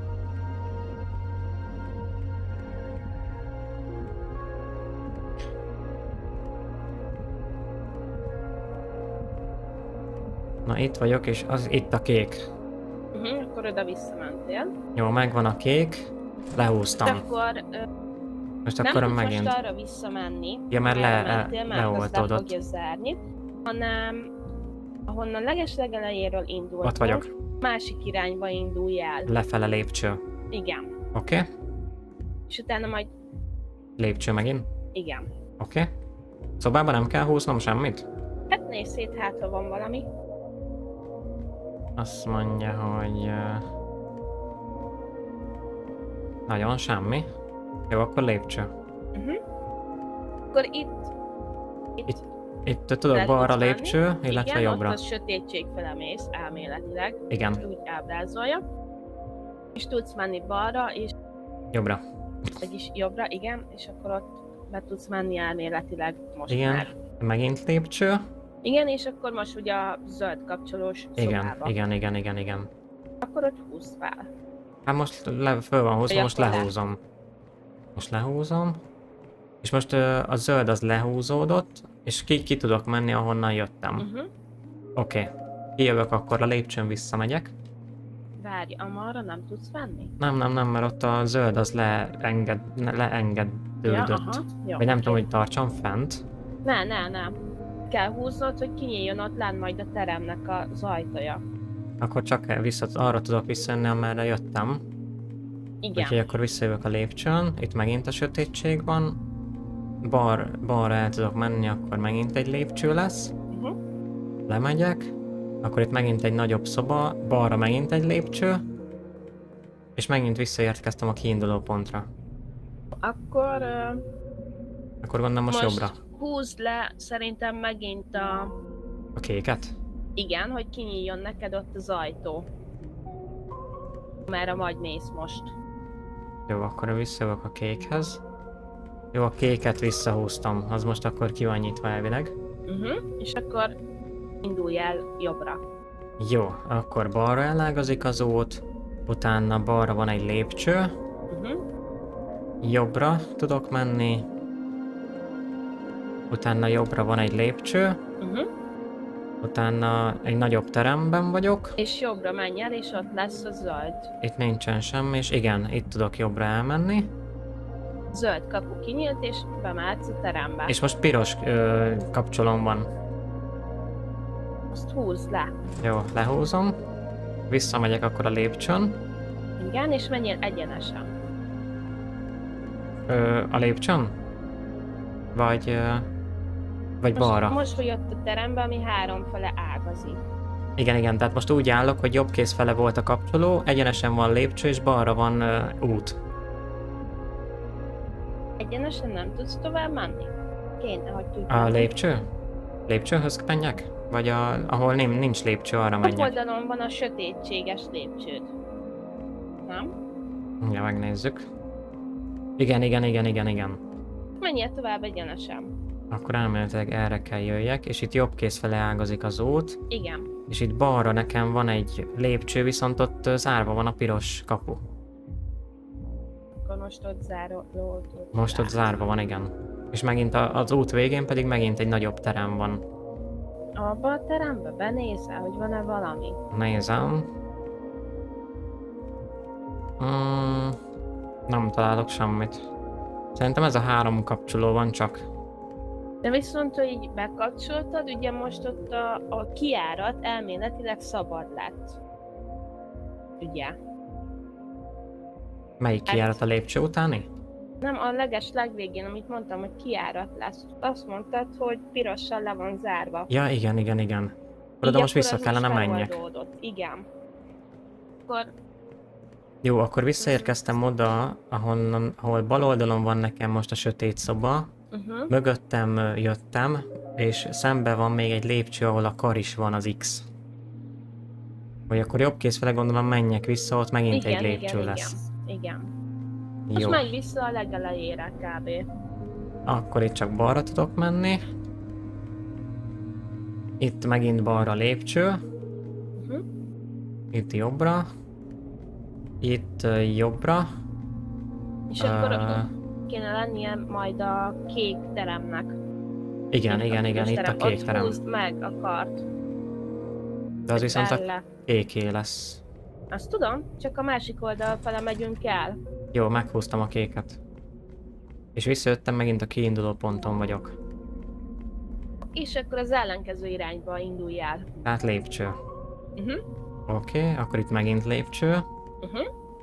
Na itt vagyok, és az itt a kék. Uh-huh. Akkor oda visszamentél. Jó, megvan a kék. Lehúztam. És akkor ö, Most nem akkor tudsz megint. most arra visszamenni, Ja, mert le- elmentél, le- mert azt le leoltódott. fogja zárni, hanem ahonnan legeslegelejéről indultunk, Ott vagyok. másik irányba indulj el. Lefele lépcső. Igen. Oké? Okay? És utána majd, Lépcső megint. igen. Oké? Okay? Szobában nem kell húznom semmit? Hát nézz szét, hát ha van valami. Azt mondja, hogy... Uh... Nagyon semmi. Jó, akkor lépcső. Uh-huh. Akkor itt, itt, Itt- Itt tudok le balra tudsz menni. lépcső, illetve igen, jobbra. ott a sötétség fele mész elméletileg. Igen, Úgy ábrázolja. És tudsz menni balra, és jobbra. vagyis jobbra, igen, és akkor ott be tudsz menni elméletileg most Igen. már. Megint lépcső. Igen, és akkor most ugye a zöld kapcsolós Igen, szobába. igen, igen, igen, igen. Akkor ott húzd fel. Hát most le, föl van húzva, Vagy most akkor le. lehúzom. Most lehúzom. És most ö, a zöld az lehúzódott, és ki, ki tudok menni, ahonnan jöttem. Uh-huh. Oké. Okay. Kijövök, akkor a lépcsőn visszamegyek. Várj, amarra nem tudsz venni? Nem, nem, nem, mert ott a zöld az leenged, ne- leengedődött. aha. Jó, Vagy nem oké. tudom, hogy tartsam fent. Ne, ne, ne. Kell húznod, hogy kinyíljon ott lent majd a teremnek az ajtaja. Akkor csak vissza, arra tudok visszajönni, amerre jöttem. Igen. Úgyhogy akkor visszajövök a lépcsőn. Itt megint a sötétség van. Bar, balra el tudok menni, akkor megint egy lépcső lesz. Uh-huh. Lemegyek. Akkor itt megint egy nagyobb szoba. Balra megint egy lépcső. És megint visszaérkeztem a kiinduló pontra. Akkor uh, Akkor gondolom most, most jobbra. húzd le szerintem megint a... A kéket? Igen, hogy kinyíljon neked ott az ajtó. Merre majd mész most. Jó, akkor visszajövök a kékhez. Jó, a kéket visszahúztam. Az most akkor ki van nyitva elvileg. Uh-huh. És akkor indulj el jobbra. Jó, akkor balra elágazik az út. Utána balra van egy lépcső. Uh-huh. Jobbra tudok menni. Utána jobbra van egy lépcső. Uh-huh. Utána egy nagyobb teremben vagyok. És jobbra menj el, és ott lesz a zöld. Itt nincsen semmi, és igen, itt tudok jobbra elmenni. Zöld kapu kinyílt, és bemehetsz a terembe. És most piros ö, kapcsolom van. Azt húzd le. Jó, lehúzom. Visszamegyek akkor a lépcsőn. Igen, és menjél egyenesen. Ö, a lépcsőn? Vagy... Ö, vagy Most, balra? most vagy ott a teremben, ami háromfele ágazik. Igen, igen, tehát most úgy állok, hogy jobb kéz fele volt a kapcsoló, egyenesen van lépcső, és balra van ö, út. Egyenesen nem tudsz tovább menni? Kéne, hogy tudjuk. A lépcső? Lépcsőhöz menjek? Vagy a, ahol nem, nincs lépcső, arra A menjek? oldalon van a sötétséges lépcsőd. Nem? Ja, megnézzük. Igen, igen, igen, igen, igen. Menjél tovább egyenesen. Akkor elméletileg erre kell jöjjek, és itt jobb kéz fele ágazik az út, Igen. és itt balra nekem van egy lépcső, viszont ott ö, zárva van a piros kapu. Akkor most ott záró. Most ott zárva van, igen. És megint a, az út végén pedig megint egy nagyobb terem van. Abba a terembe benézel, hogy van-e valami? Nézem. Mm, nem találok semmit. Szerintem ez a három kapcsoló van csak. De viszont, hogy így bekapcsoltad, ugye most ott a, a kijárat elméletileg szabad lett. Ugye? Melyik kijárat, a lépcső utáni? Nem, a leges legvégén, amit mondtam, hogy kijárat lesz. Azt mondtad, hogy pirossal le van zárva. Ja, igen, igen, igen. Így Oda most akkor vissza az kellene most menjek. megoldódott. Igen. Akkor Jó, akkor visszaérkeztem oda, ahonnan, ahol bal oldalon van nekem most a sötét szoba. uh-huh. Mögöttem ö, jöttem, és szembe van még egy lépcső, ahol a kar is van, az X. Vagy akkor jobb kézfele gondolom menjek vissza, ott megint igen, egy lépcső igen, lesz. Igen, igen. Most Jó, menj vissza a legelejére kb. akkor itt csak balra tudok menni. Itt megint balra lépcső. Uh-huh. Itt jobbra. Itt ö, jobbra. És akkor Ö, kéne lennie majd a kék teremnek. igen, Itt igen, a igen, piros itt a terem. kék Ott terem. húzd meg a kart. De az viszont a Bele. kéké lesz. Azt tudom, csak a másik oldal fele megyünk el. Jó, meghúztam a kéket. És visszajöttem, megint a kiinduló ponton vagyok. És akkor az ellenkező irányba induljál. Tehát lépcső. Uh-huh. Oké, okay, akkor itt megint lépcső. Uh-huh.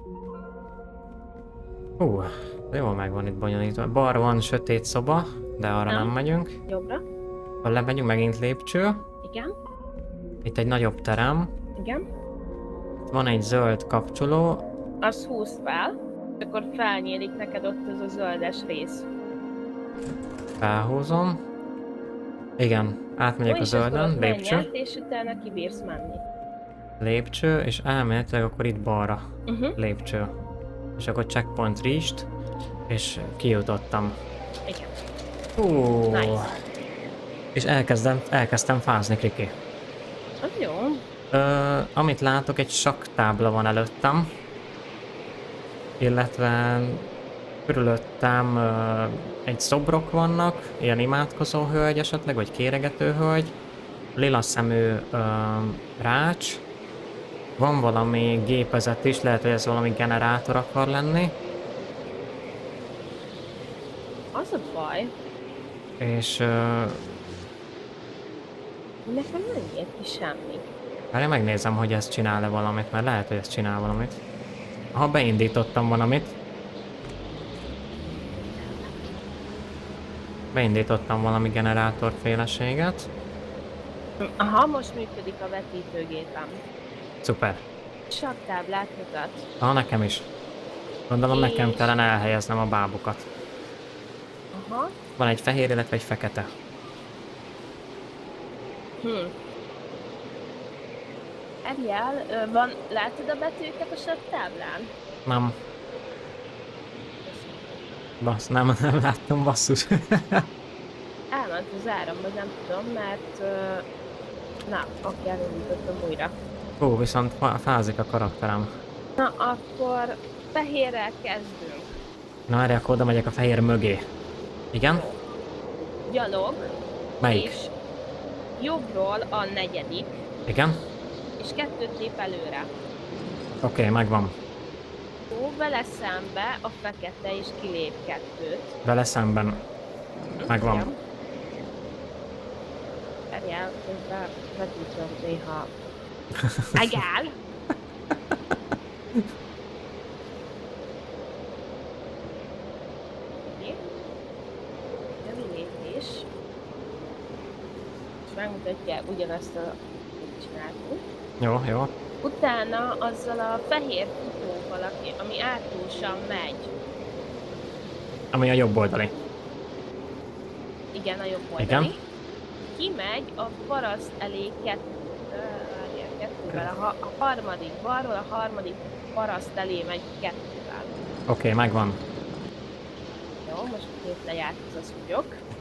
Hú, jól meg van itt bonyolítva. Balra van sötét szoba, de arra nem, Nem. nem megyünk. Jobbra. Ha lemegyünk, megint lépcső. Igen. Itt egy nagyobb terem. Igen. Van egy zöld kapcsoló. Azt húzd fel, és akkor felnyílik neked ott az a zöldes rész. Felhúzom. Igen, átmegyek Ó, a és akkor zöldön. ott menj Lépcső. át, és utána kibírsz menni. Lépcső, és elméletileg akkor itt balra. Uh-huh. Lépcső. És akkor checkpoint reached. És kijutottam. Igen. Hú. Nice. És elkezdem, elkezdtem fázni, Kriki. Az jó. Ö, amit látok, egy saktábla van előttem. Illetve körülöttem ö, egy szobrok vannak, ilyen imádkozó hölgy esetleg, vagy kéregető hölgy. Lila szemű ö, rács. Van valami gépezet is, lehet, hogy ez valami generátor akar lenni. Az a baj, És... Ö, nekem nem jött ki semmi. Várj, megnézem, hogy ez csinál-e valamit, mert lehet, hogy ez csinál valamit. Ha beindítottam valamit. Beindítottam valami generátorféleséget. Aha, most működik a vetítőgépem. Szuper. Saktáblát mutat. Ah, nekem is. Gondolom nekem És- kellene elhelyeznem a bábukat. Aha. Van egy fehér, illetve egy fekete. Hm. Erjel, ö, van, látod a betűket a saktáblán? Nem, bassz, nem, nem láttam, basszus. Elment az áramba, nem tudom, mert... Ö, na, oké, elindítottam újra. Ó, viszont fa- fázik a karakterem. Na, akkor fehérrel kezdünk. Na, erre akkor oda megyek a fehér mögé. Igen? Gyalog, Melyik? és jobbról a negyedik, Igen? és kettőt lép előre. Oké, okay, megvan. Ó, vele szembe a fekete, és kilép kettőt. Vele szemben. Megvan. Igen. Erjel, közben vetítőm néha... Megáll! megmutatja ugyanazt a mit csináltunk. Jó, jó. Utána azzal a fehér futóval, aki, ami átúsan megy. Ami a jobb oldali. Igen, a jobb oldali. Igen. Kimegy a paraszt elé kett, uh, kettővel, a, ha, a harmadik balról, a harmadik paraszt elé megy kettővel. Oké, okay, megvan. Jó, most két lejárt ez a szúgyok.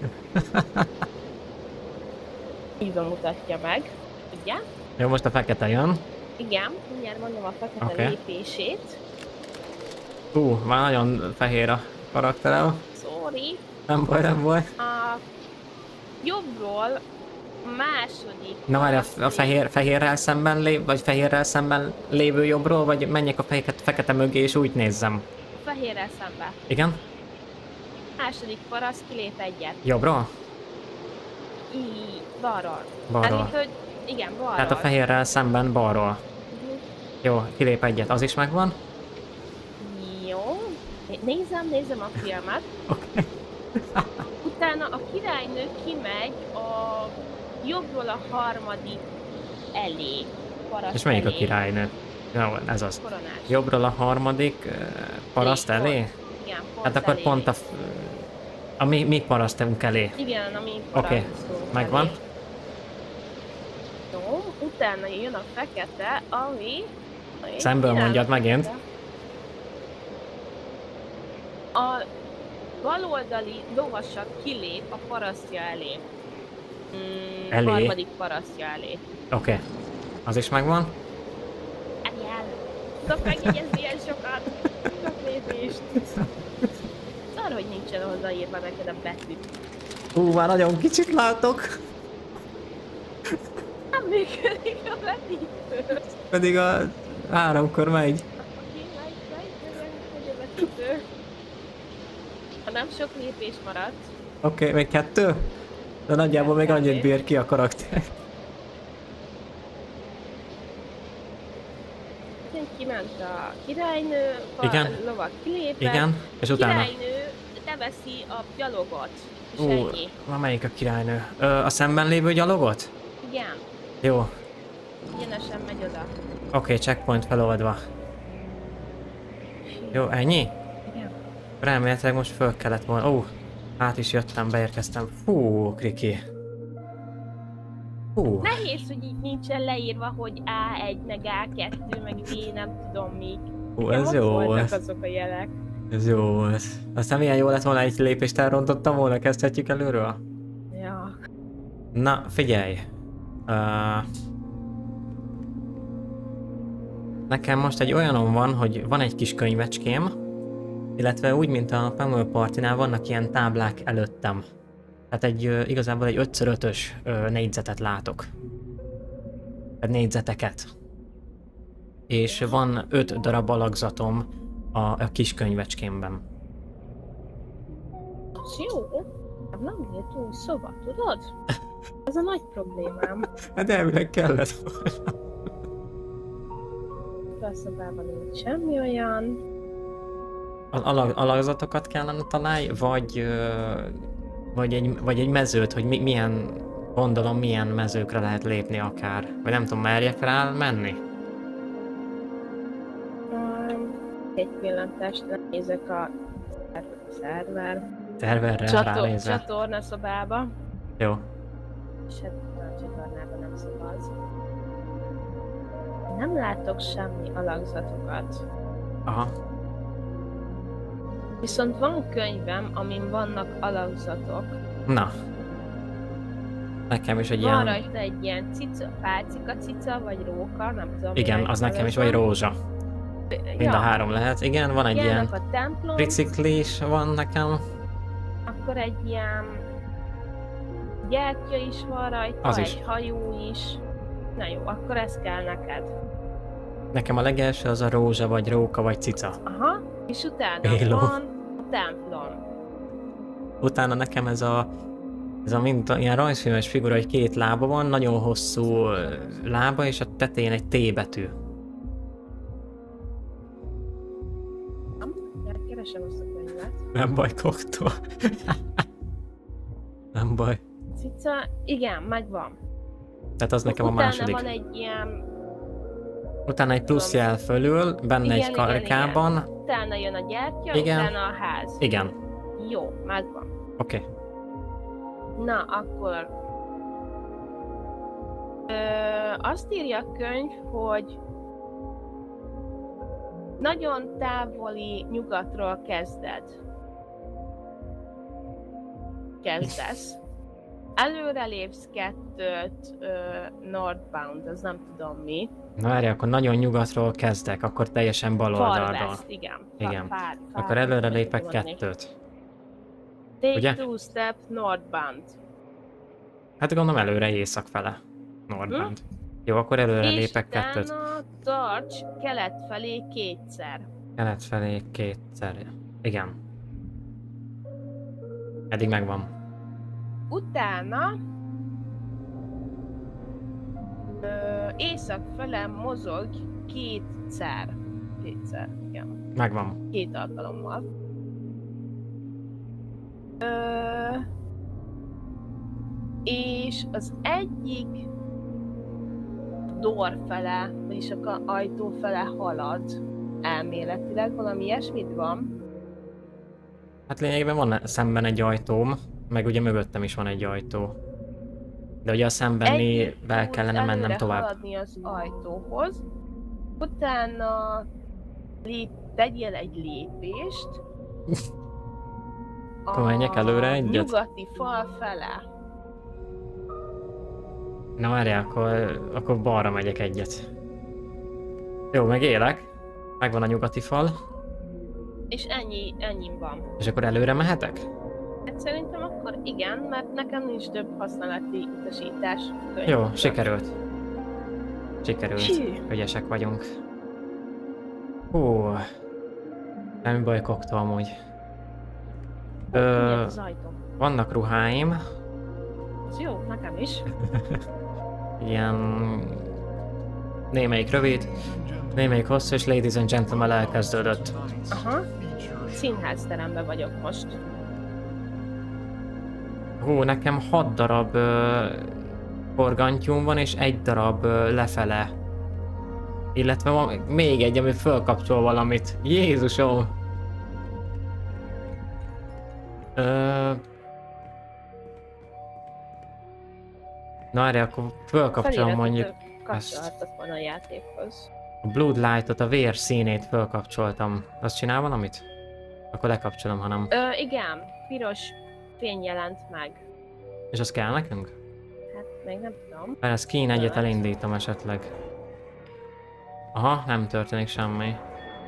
Így mutatja meg, ugye? Jó, most a fekete jön. Igen, mindjárt mondom a fekete okay. lépését. Ú, uh, már nagyon fehér a karakterem. Sorry. Nem baj, nem baj. A jobbról második... Na várj, a, a fehér, fehérrel szemben lép, vagy fehérrel szemben lévő jobbról, vagy menjek a fekete, fekete mögé és úgy nézzem? A fehérrel szemben. Igen? Második paraszt kilép egyet. Jobbról? Így, balról. Balról. Hát, hogy igen, balról. Tehát a fehérrel szemben balról. Uh-huh. Jó, kilép egyet, az is megvan? Jó. Nézem, nézem a filmet. Okay. Utána a királynő kimegy a jobbról a harmadik elé. És melyik elé. a királynő? Jó, ez az. Koronás. Jobbról a harmadik paraszt Lé, elé? Pont. Igen, pont hát akkor elé. pont a... A mi, mi parasztunk elé. Igen, a mi Oké, okay. Megvan. Elé. Jó, utána jön a fekete, ami... Szemből mondjad megint. A baloldali lovasat kilép a parasztja elé. Mm, elé? Harmadik parasztja elé. Oké. Okay. Az is megvan? Eljel! Tudok megjegyezni ilyen sokat! Sok lépést! Arra, hogy nincsen hozzáírva neked a betű. Ú, már nagyon kicsit látok! Nem működik a vetítő! Pedig a háromkor megy. Ha nem sok lépés maradt. Oké, okay, még kettő? De nagyjából még annyit bír ki a karakter. Kiment a királynő, a igen. lovak kilépett. Igen, és utána? A királynő leveszi a gyalogot. Ú, na melyik a királynő? Ö, a szemben lévő gyalogot? Igen. Jó. Egyenesen megy oda. Oké, okay, checkpoint feloldva. Jó, ennyi? Igen. Remélhetőleg most föl kellett volna. Ó, át is jöttem, beérkeztem. Fú, kriki. Fú. Nehéz, hogy így nincsen leírva, hogy á egy, meg á kettő, meg B, nem tudom mi. Hú, ez jó volt. Azok a jelek. Ez jó volt. Aztán milyen jó lett volna, egy lépést elrontottam volna, kezdhetjük előről? Ja. Na, figyelj. Uh, nekem most egy olyanom van, hogy van egy kis könyvecském, illetve úgy, mint a Pamela Partinál vannak ilyen táblák előttem. Tehát egy, uh, igazából egy öt ször ötös uh, négyzetet látok. Tehát négyzeteket. És van öt darab alakzatom a, a kis könyvecskémben. Az jó. Nem jött új szoba, tudod? Ez a nagy problémám. Hát elvileg kellett volna. A szobában nincs semmi olyan. Az alag, alakzatokat kellene találni, vagy, ö, vagy, egy, vagy egy mezőt, hogy mi, milyen, gondolom milyen mezőkre lehet lépni akár. Vagy nem tudom, merjek rá menni? Um, egy pillantást nézek a szerver. Szerverre Csator ránézve. Csatorna szobába. Jó. És hát a csatornában nem szabad. Nem látok semmi alakzatokat. Aha. Viszont van könyvem, amin vannak alakzatok. Na. Nekem is egy van ilyen... rajta egy ilyen cica, pálcika cica, vagy róka, nem tudom. Igen, az nekem is, vagy rózsa. Mind ja. a három lehet. Igen, van egy Ilyenek ilyen... a templom. Triciklés van nekem. Akkor egy ilyen... gyertya is van rajta, az egy is. hajó is. Na jó, akkor ez kell neked. Nekem a legelső az a rózsa, vagy róka, vagy cica. Aha, és utána Béló. van a templom. Utána nekem ez a... Ez a mint ilyen rajzfilmes figura, hogy két lába van, nagyon hosszú lába, és a tetején egy T betű. Nem, keresem azt a könyvet. Nem baj, Koktól. Nem baj. Cica, igen, megvan. Tehát az nekem a Utána második. van egy ilyen... Utána egy plusz jel fölül, benne Igen, egy karkában. Igen, igen. Utána jön a gyertya, Igen. utána a ház. Igen. Jó, megvan. Oké. Okay. Na, akkor... Ö, azt írja a könyv, hogy nagyon távoli nyugatról kezded. Kezdesz. Előrelépsz kettőt uh, northbound, az nem tudom mi. Na várj, akkor nagyon nyugatról kezdek, akkor teljesen bal oldalról. Far west, igen. Igen. Far, far, Akkor előre lépek kettőt. Take Ugye? two steps northbound. Hát gondolom előre észak fele. Northbound. Hm? Jó, akkor előre és lépek kettőt. És utána tarts kelet felé kétszer. Kelet felé kétszer. Igen. Eddig megvan. Utána ö, észak fele mozog kétszer. Kétszer, igen. Megvan. Két alkalommal. Ö, és az egyik door fele, vagyis a ajtó fele halad elméletileg, valami ilyesmit van. Hát lényegében van szemben egy ajtóm, meg ugye mögöttem is van egy ajtó. De ugye a szembenivel kellene mennem tovább. Haladni az ajtóhoz, utána lép, tegyél egy lépést. Akkor menjek előre egyet? Nyugati fal fele. Na várjál, akkor, akkor balra megyek egyet. Jó, megélek. Megvan a nyugati fal. És ennyi, ennyi van. És akkor előre mehetek? Hát szerintem akkor igen, mert nekem nincs több használati utasítás. Jó, sikerült. Sikerült. Hű. Ügyesek vagyunk. Hú. Nem baj, Koktó amúgy. Ö, az ajtó. vannak ruháim. Ez jó, nekem is. Ilyen... Némelyik rövid, némelyik hosszú, és Ladies and Gentlemen elkezdődött. Aha. Színházteremben vagyok most. Hú, nekem hat darab ö, forgantyúm van, és egy darab ö, lefele. Illetve van még egy, ami fölkapcsol valamit. Jézusom! Ö... Na erre akkor fölkapcsolom mondjuk kapcsolatot van a játékhoz. A Bloodlight-ot, a vér színét fölkapcsoltam. Azt csinál valamit? Akkor lekapcsolom, hanem. Ö, igen, piros fény jelent meg. És az kell nekünk? Hát még nem tudom. Mert a skin egyet elindítom esetleg. Aha, nem történik semmi.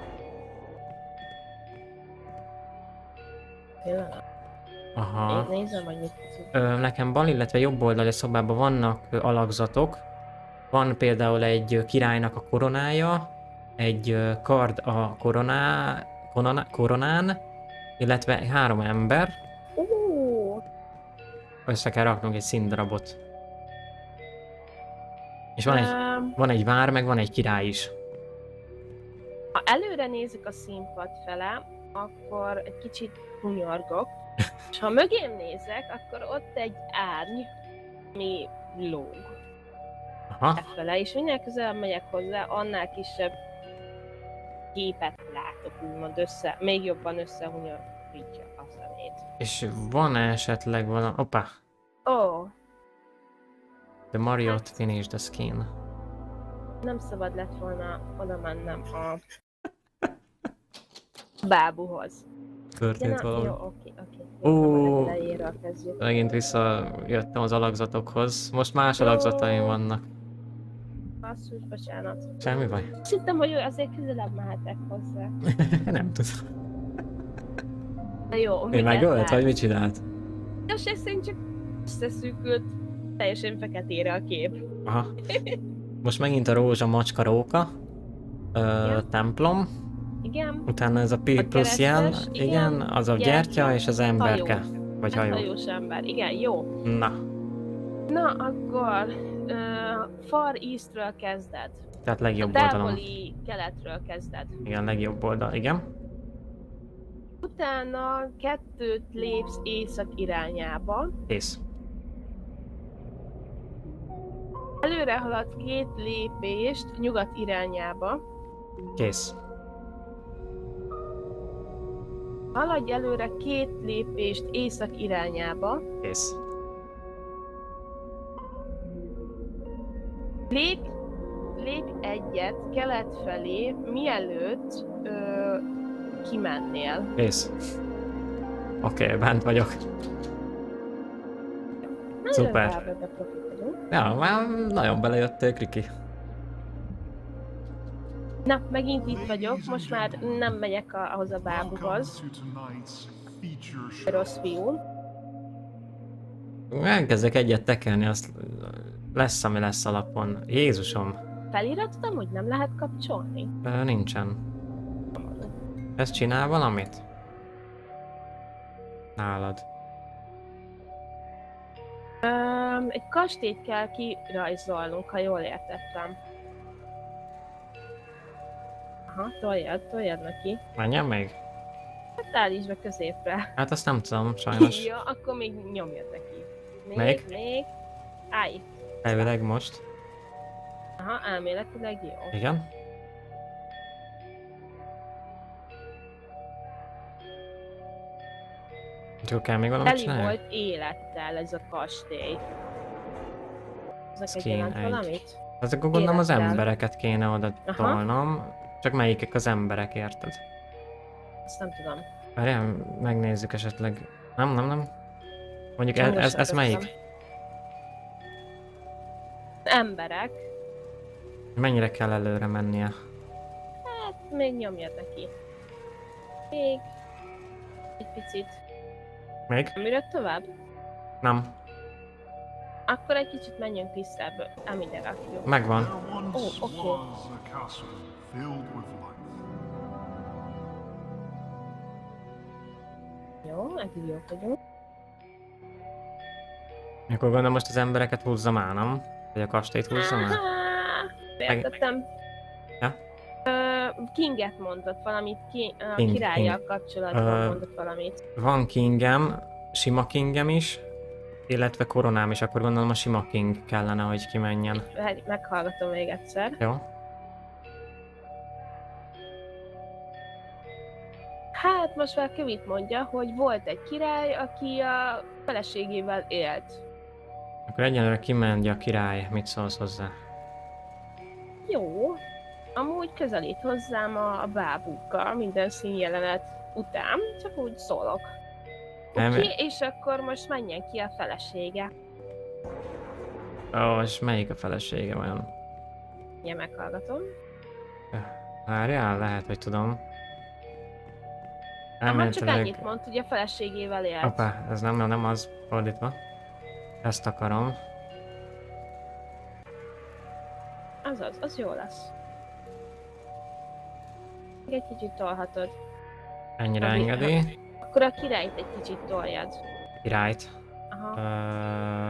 Pillanat. Aha. Én nézem, hogy mit Ö, nekem bal, illetve jobb oldali szobában vannak ö, alakzatok. Van például egy ö, királynak a koronája, egy ö, kard a koroná, korona, koronán, illetve három ember. Uh. Össze kell raknunk egy színdarabot. És van egy, Um, van egy vár, meg van egy király is. ha előre nézek a színpad fele, akkor egy kicsit hunyorgok. És ha mögém nézek, akkor ott egy árny, ami lóg. Aha. Effele, és minél közelebb megyek hozzá, annál kisebb képet látok, úgymond össze, még jobban összehunyorítja a szemét. És van-e esetleg valami... Opa! Ó, oh, The Marriott finished the skin. nem szabad lett volna oda mennem a bábuhoz. Történt De na, valami. jó, oké, oké. Ó. Elejéről kezdjük. Megint visszajöttem az alakzatokhoz. Most más alakzataim vannak. Basszus, bocsánat. Semmi baj. Azt hittem, hogy azért közelebb mehetek hozzá. Nem tudom. Na jó, Én megölt, vagy mit csinált? Most ezt én csak összeszűkült, teljesen feketére a kép. Aha. Most megint a rózsa, macska, róka. Ö, templom. Igen. Utána ez a P plusz jel. keresztes, Igen, igen, az a gyertya, gyertya és az emberke. hajó. Vagy Ez hajó. hajós ember, igen, jó. Na, Na, akkor uh, Far Eastről kezded. tehát A legjobb oldalon. távoli keletről kezded. Igen, legjobb oldal, igen. Utána kettőt lépsz észak irányába. Kész. Előre halad két lépést nyugat irányába. Kész. Haladj előre két lépést észak irányába. Kész. Lépj, lépj egyet kelet felé, mielőtt ö, kimennél. Kész. Oké, okay, bent vagyok. Szuper. Ja, már nagyon belejöttél, Kriki. Na, megint itt vagyok, most már nem megyek a, ahhoz a bábuhoz. Rossz fiú. Elkezdek egyet tekerni, azt lesz, ami lesz alapon. Jézusom. Feliratodom, hogy nem lehet kapcsolni? Ö, nincsen. Ez csinál valamit? Nálad. Um, egy kastélyt kell kirajzolnunk, ha jól értettem. Aha, toljad, toljad neki. Menjen még? Hát állítsd be középre. Hát azt nem tudom, sajnos. Jó, akkor még nyomjad neki. Még, Még? még. Állj. Elvileg most. Aha, elméletileg jó. Igen. Csak kell még valamit Teli csinálni? volt élettel ez a kastély. Ezek jelent egy. valamit? Hát akkor gondolom az Élettel. embereket kéne oda tolnom. Csak melyikek az emberek, érted? Azt nem tudom. Várjál, megnézzük esetleg. Nem, nem, nem. Mondjuk ez, Sajnos ez, sem ez tudom. melyik? Emberek. Mennyire kell előre mennie? Hát még nyomjad neki. Még. Egy picit. Még? Nem üröd tovább? Nem. Akkor egy kicsit menjünk vissza ebből. Ám ide rakjuk. Megvan. Ó, oké. Jó, eddig jók vagyunk. Akkor gondolom most az embereket húzzam már, nem? Vagy a kastélyt húzzam el? Értettem. Ja? Ö, Kinget mondott valamit, ki, a King, királlyal King. kapcsolatban Ö, mondott valamit. Van kingem, sima kingem is, illetve koronám is, akkor gondolom a sima king kellene, hogy kimenjen. Várj, meghallgatom még egyszer. Jó? Hát most már Kövit mondja, hogy volt egy király, aki a feleségével élt. Akkor egyenlőre kimenj a király, mit szólsz hozzá? Jó. Amúgy közelít hozzám a, a bábukkal minden színjelenet után, csak úgy szólok. Nem- Oké, és akkor most menjen ki a felesége. Ó, és melyik a felesége vajon? Ugye meghallgatom. Várjál, lehet, hogy tudom. Aha, csak ennyit mond, hogy a feleségével élt. Hoppá, ez nem, nem az fordítva. Ezt akarom. Azaz, az jó lesz. Még egy kicsit tolhatod. Ennyire Ami- engedi. Akkor a királyt egy kicsit toljad. Királyt. Aha, Ö...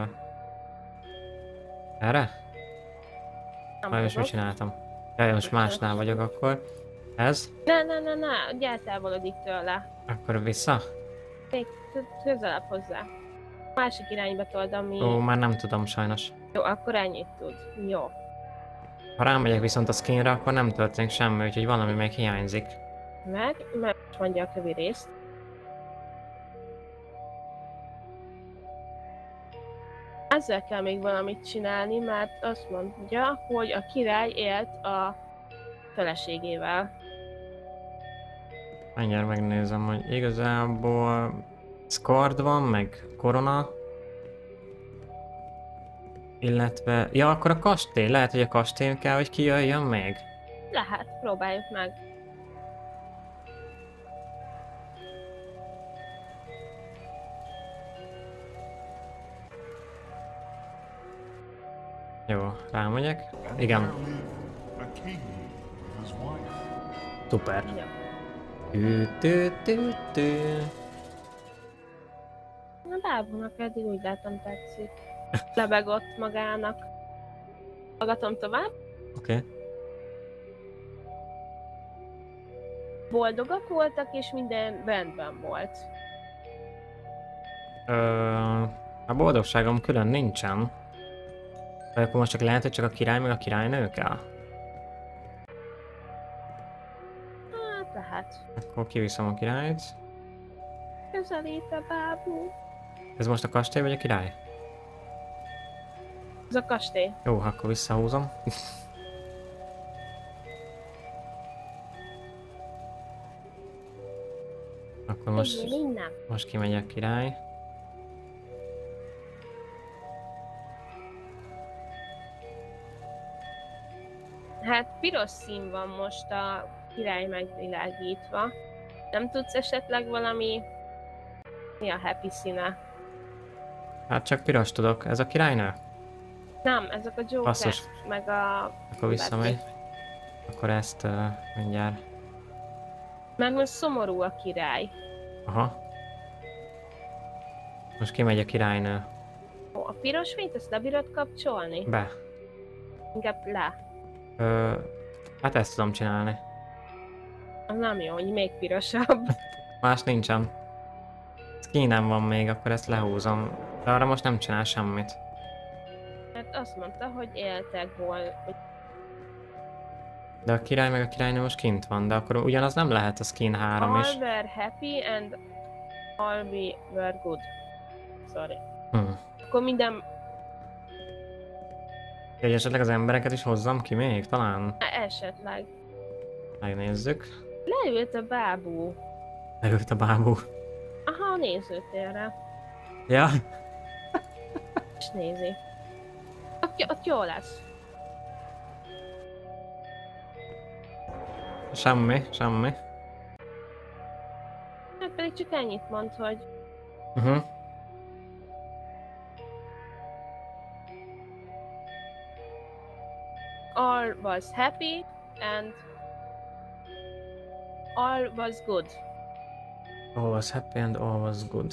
Erre? nem Majd most mit mozog. csináltam? Jaj, most másnál vagyok akkor. Ez? Ne, ne, ne, ne, ugye eltávolodik tőle. Akkor vissza? Még k- közelebb hozzá. Másik irányba told, ami... Ó, már nem tudom sajnos. Jó, akkor ennyit tud. Jó. Ha rámegyek viszont a skinre, akkor nem történik semmi, úgyhogy valami még hiányzik. Meg, meg mondja a kövi részt. Ezzel kell még valamit csinálni, mert azt mondja, hogy a király élt a feleségével. Mindjárt megnézem, hogy igazából Scard van, meg korona. Illetve... Ja, akkor a kastély. Lehet, hogy a kastély kell, hogy kijöjjön még. Lehet, próbáljuk meg. Jó, rámegyek. Igen, szuper. Jó. Tű, tű, tű, tű. A bábunak eddig úgy látom tetszik. Lebegott magának. Hallgatom tovább. Oké. Okay. Boldogak voltak, és minden rendben volt. Ö, a boldogságom külön nincsen. Vagy akkor most csak lehet, hogy csak a király meg a királynő kell? Hát lehet. Akkor kiviszem a királyt. Közelít a bábú. Ez most a kastély vagy a király? Ez a kastély. Jó, akkor visszahúzom. Akkor most, Így minden. most kimegy a király. Hát piros szín van most a király megvilágítva. Nem tudsz esetleg valami... Mi a happy színe? Hát csak piros tudok. Ez a királynő? Nem, ezek a Joker, Basszus. meg a... Akkor visszamegy. Akkor ezt uh, mindjárt. Mert most szomorú a király. Aha. Most kimegy a királynő. Ó, a piros fényt ezt le bírod kapcsolni? Be. Inkább le. Ö, hát ezt tudom csinálni. Az nem jó, hogy még pirosabb. Más nincsen. Skinem van még, akkor ezt lehúzom. De arra most nem csinál semmit. Hát azt mondta, hogy éltek volna. De a király meg a királynő most kint van, de akkor ugyanaz nem lehet a skin három is. All were happy and all we were good. Sorry. Hm. Akkor minden... Hogy esetleg az embereket is hozzam ki még, talán? Esetleg. Megnézzük. Leült a bábú. Leült a bábú. Aha, a nézőtérre. Ja? És nézi. Ott, ott jó lesz. Semmi, semmi. Hát pedig csak ennyit mond, hogy Uh-huh. all was happy and all was good. All was happy and all was good.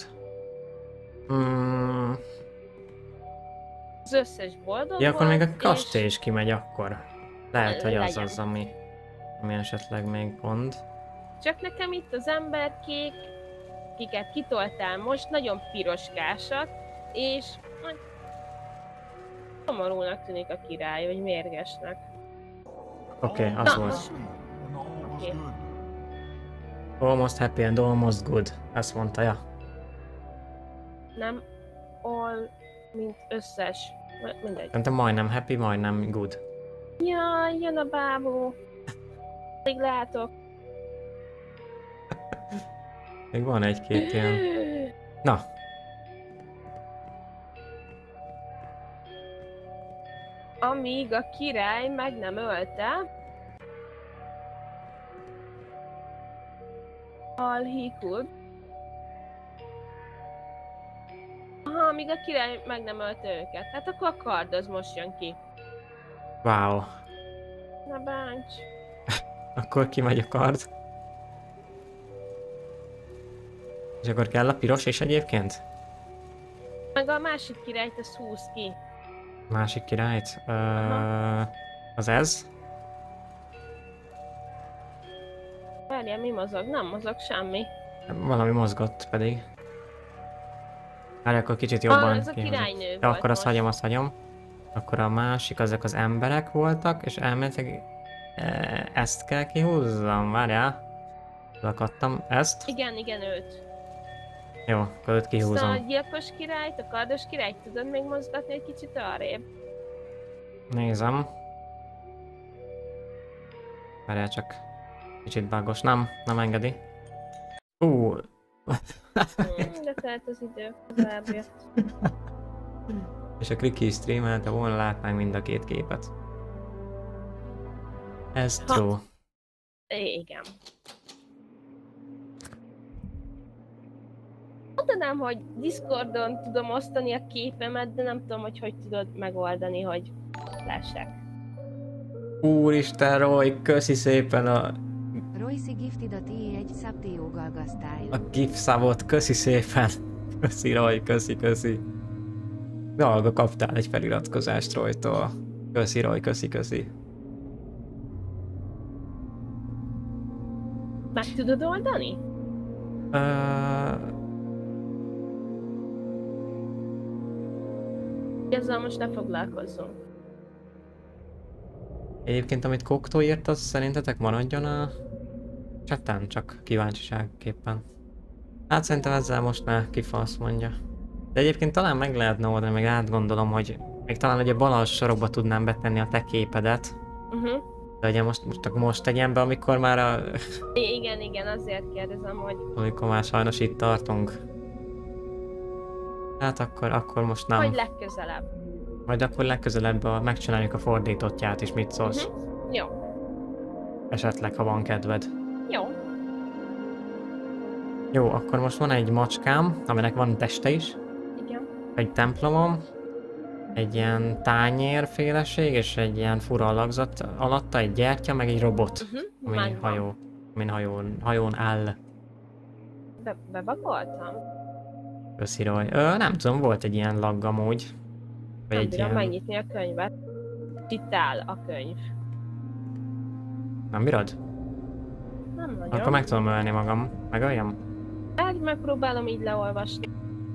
Mm. Az összes boldog Ja, akkor még a volt, kastély és is kimegy akkor. Lehet, hogy az Legyen. az, ami, ami esetleg még gond. csak nekem itt az emberkék, akiket kitoltál most, nagyon piroskásak, és hát, szomorúnak tűnik a király, vagy mérgesnek. Oké, okay, az Na, volt. most- Oké. Almost happy and almost good. Azt mondta, ja. Nem all, mint összes. Mindegy. Szerintem majdnem happy, majdnem good. Jaj, jön a bábú. Még látok. Még van egy-két ilyen. Na, Amíg a király meg nem ölte, all he could. Aha, amíg a király meg nem ölte őket. Hát akkor a kard az most jön ki. wow. Na báncs. Akkor kimegy a kard. És akkor kell a piros is egyébként? Meg a másik királyt az húz ki. Másik királyt? Ö, Aha. az ez? Várjál, mi mozog? Nem mozog semmi. Valami mozgott pedig. Várj, akkor kicsit jobban Ah, ez a kihúzom. királynő Ja, volt akkor azt most. hagyom, azt hagyom. Akkor a másik, azok az emberek voltak, és elméletileg e, ezt kell kihúzzam, várjál. Lakadtam ezt. Igen, igen, őt. Jó, akkor őt Aztán a kihúzom. gyilkos királyt, a kardos királyt tudod még mozgatni egy kicsit arrébb? Nézem. Várjál csak. Kicsit bugos. Nem, nem engedi. Ú. Hmm, de telt az idő, közelebb jött. És a Kriki streamelte volna, látnánk mind a két képet. Ez Ha. true. É, igen. Mondanám, hogy Discordon tudom osztani a képemet, de nem tudom, hogy hogy tudod megoldani, hogy lássák. Úristen, Roy, köszi szépen a, Royce gifted a té egy Subteo Galgastyle. a gif szavot, köszi szépen. Köszi, Roy, köszi, köszi. Galga, kaptál egy feliratkozást Roytól. Köszi, Roy, köszi, köszi. Meg tudod oldani? Uh, Ezzel most ne foglalkozzunk. Egyébként, amit Koktó írt, az szerintetek maradjon a chatten, csak kíváncsiságképpen. Hát szerintem ezzel most már kifasz mondja. De egyébként talán meg lehetne oldani, meg átgondolom, hogy még talán ugye bal alsó sarokba tudnám betenni a te képedet. Uh-huh. De ugye most, most, most tegyen be, amikor már a... Igen, igen, azért kérdezem, hogy... amikor már sajnos itt tartunk. Hát akkor, akkor most nem. Vagy legközelebb. Majd akkor legközelebb a, megcsináljuk a fordítottját is, mit szólsz? Uh-huh. Jó. Esetleg, ha van kedved. Jó. Jó, akkor most van egy macskám, aminek van teste is. Igen. Egy templomom. Egy ilyen tányérféleség, és egy ilyen fura alakzat alatta, egy gyertya, meg egy robot, Uh-huh. ami Megvan. hajó, amin hajón, hajón áll. Be, bebakoltam? Köszi, Roy. Ö, nem tudom, volt egy ilyen lag amúgy. Vagy Nem egy bírom ilyen... megnyitni a könyvet. Itt áll a könyv. Nem bírod? Nem nagyon. Akkor meg tudom ölni magam. Megöljam? Hát megpróbálom így leolvasni.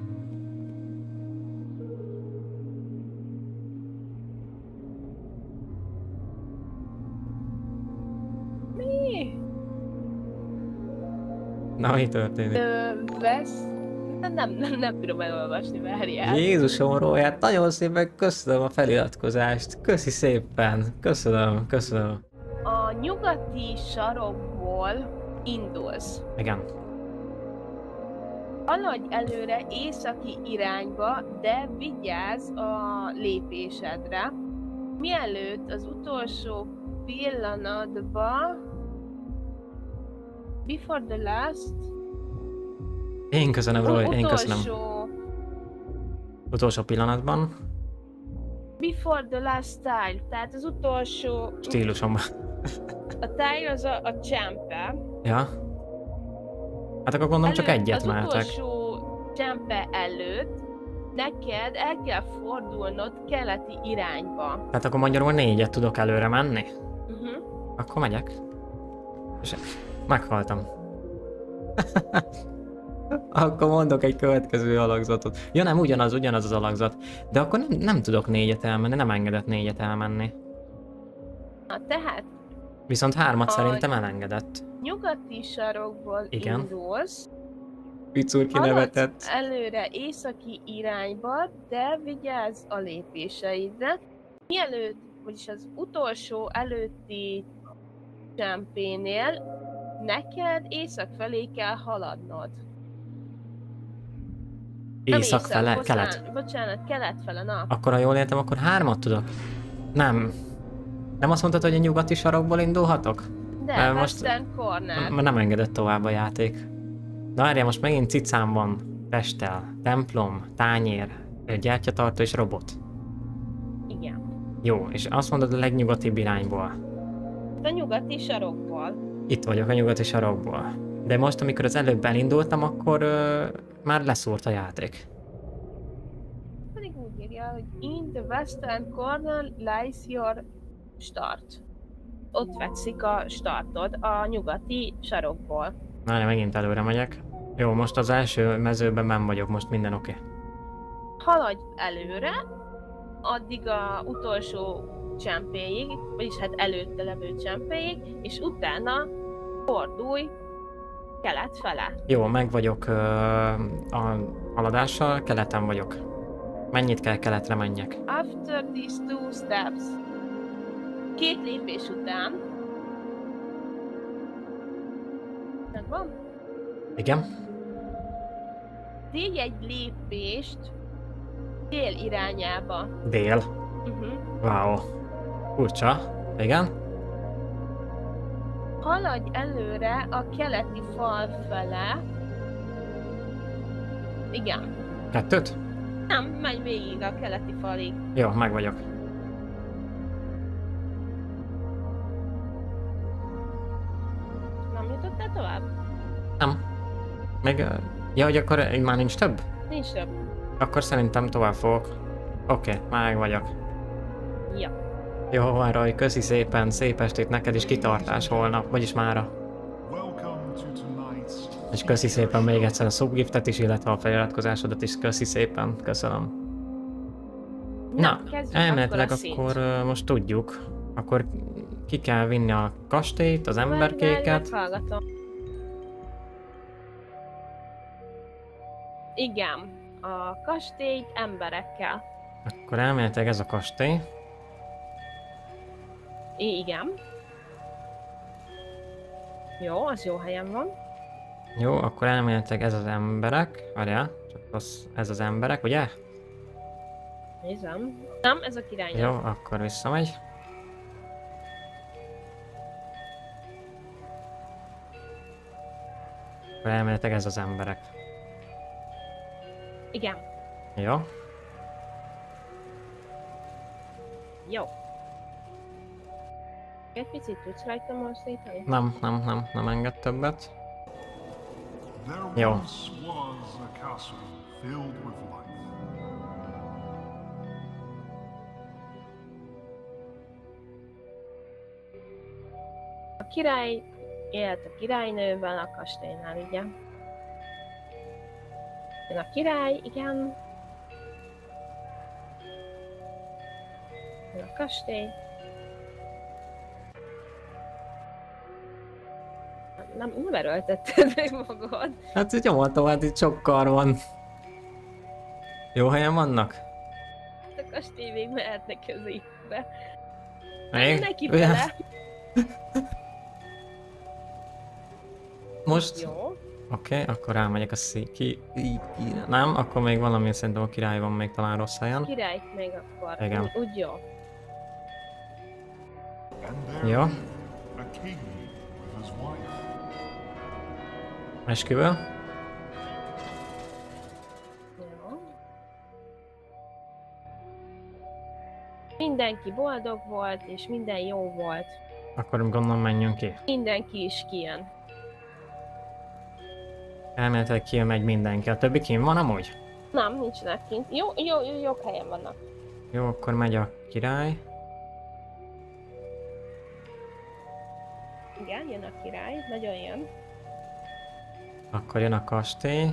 Mi? Na, mi történik? Ö, vesz? Nem, nem, nem, nem tudom elolvasni, várjál. Jézusom, Roy, hát nagyon szépen köszönöm a feliratkozást. Köszi szépen. Köszönöm, köszönöm. A nyugati sarokból indulsz. Igen. Haladj előre északi irányba, de vigyázz a lépésedre. Mielőtt az utolsó pillanatba... Before the last... Én köszönöm, Roy, én köszönöm. Utolsó... Utolsó pillanatban. Before the last style, tehát az utolsó... Stílusomban. A tile az a, a csempe. Ja. Hát akkor gondolom csak Előtt- egyet az mehetek. utolsó csempe előtt neked el kell fordulnod keleti irányba. Tehát akkor magyarul négyet tudok előre menni? Uh-huh. Akkor megyek. És meghaltam. Akkor mondok egy következő alakzatot. Ja nem, ugyanaz, ugyanaz az alakzat. De akkor nem, nem tudok négyet elmenni, nem engedett négyet elmenni. Na tehát Viszont hármat A- szerintem elengedett. nyugati sarokból Igen. indulsz, Picur haladsz kinevetett. előre északi irányba, de vigyázz a lépéseidre. Mielőtt, vagyis az utolsó előtti csempénél neked észak felé kell haladnod. Nem Észak fele, bocsánat, kelet. Bocsánat, kelet fele, na. Akkor ha jól értem, akkor hármat tudok? Nem. Nem azt mondtad, hogy a nyugati sarokból indulhatok? De, Mert most- Western Corner. Mert nem engedett tovább a játék. Na várjál, most megint cicám van. Testtel, templom, tányér, gyertyatartó és robot. Igen. Jó, és azt mondod a legnyugatibb irányból. A nyugati sarokból. Itt vagyok a nyugati sarokból. De most, amikor az előbb elindultam, akkor ö, már leszúrt a játék. Pedig úgy írja, hogy in the western corner lies your start. Ott fekszik a startod a nyugati sarokból. Na, megint előre megyek. Jó, most az első mezőben benn vagyok, most minden oké. Okay. Haladj előre, addig a utolsó csempéig, vagyis hát előtte levő csempéig, és utána fordulj kelet fele. Jó, meg vagyok ö, a haladással, keleten vagyok. Mennyit kell keletre menjek? After these two steps. Két lépés után. Megvan? Igen? Tégy egy lépést dél irányába. Dél. Uh-huh. Wow. Furcsa. Igen? Haladj előre a keleti fal fele. Igen. Kettőt? Nem, menj végig a keleti falig. Jó, meg vagyok. Nem jutottál tovább? Nem. Meg... ö, Ja, hogy akkor már nincs több? Nincs több. Akkor szerintem tovább fogok. Oké, okay, már meg vagyok. Ja. Jó van, Roy, köszi szépen, szép estét neked is, kitartás holnap, vagyis mára. És köszi szépen még egyszer a subgiftet is, illetve a feliratkozásodat is, köszi szépen, köszönöm. Na, kezdjük elméletileg akkor, a akkor, szint. uh, most tudjuk. Akkor ki kell vinni a kastélyt, az emberkéket. Meghallgatom. Igen, a kastélyt emberekkel. Akkor elméletileg ez a kastély. I igen. Jó, az jó helyen van. Jó, akkor elméletileg ez az emberek. Várjál, csak az, ez az emberek, ugye? Nézem. Nem, ez a király. Jó, akkor visszamegy. Akkor elméletileg ez az emberek. Igen. Jó. Jó. Egy picit tudsz rajta mozdítani? Nem, nem, nem, nem enged többet. There Jó. once was a castle filled with life. A király élt a királynővel a kastélynál, ugye? Jön a király, igen. Jön a kastély. Nem, nem erőltetted meg magad. Hát így nyomoltam, hát itt sok kar van. Jó helyen vannak? A kastély még mehetne közébe. Még? Neki Ugye? fele. Most? Jó. Oké, okay, akkor elmegyek a széki... Nem, akkor még valami, szerintem a király van még talán rossz helyen. Királyt még akkor. Igen. Úgy, úgy jó. And there Jó. lived a king with his wife. Esküvő. Jó. Mindenki boldog volt, és minden jó volt. Akkor gondolom menjünk ki. Mindenki is kijön. Elméletileg kijön megy mindenki. A többi kim van amúgy? Nem, nincsenek kint. Jó, jó, jó, jó helyen vannak. Jó, akkor megy a király. Igen, jön a király, nagyon jön. Akkor jön a kastély.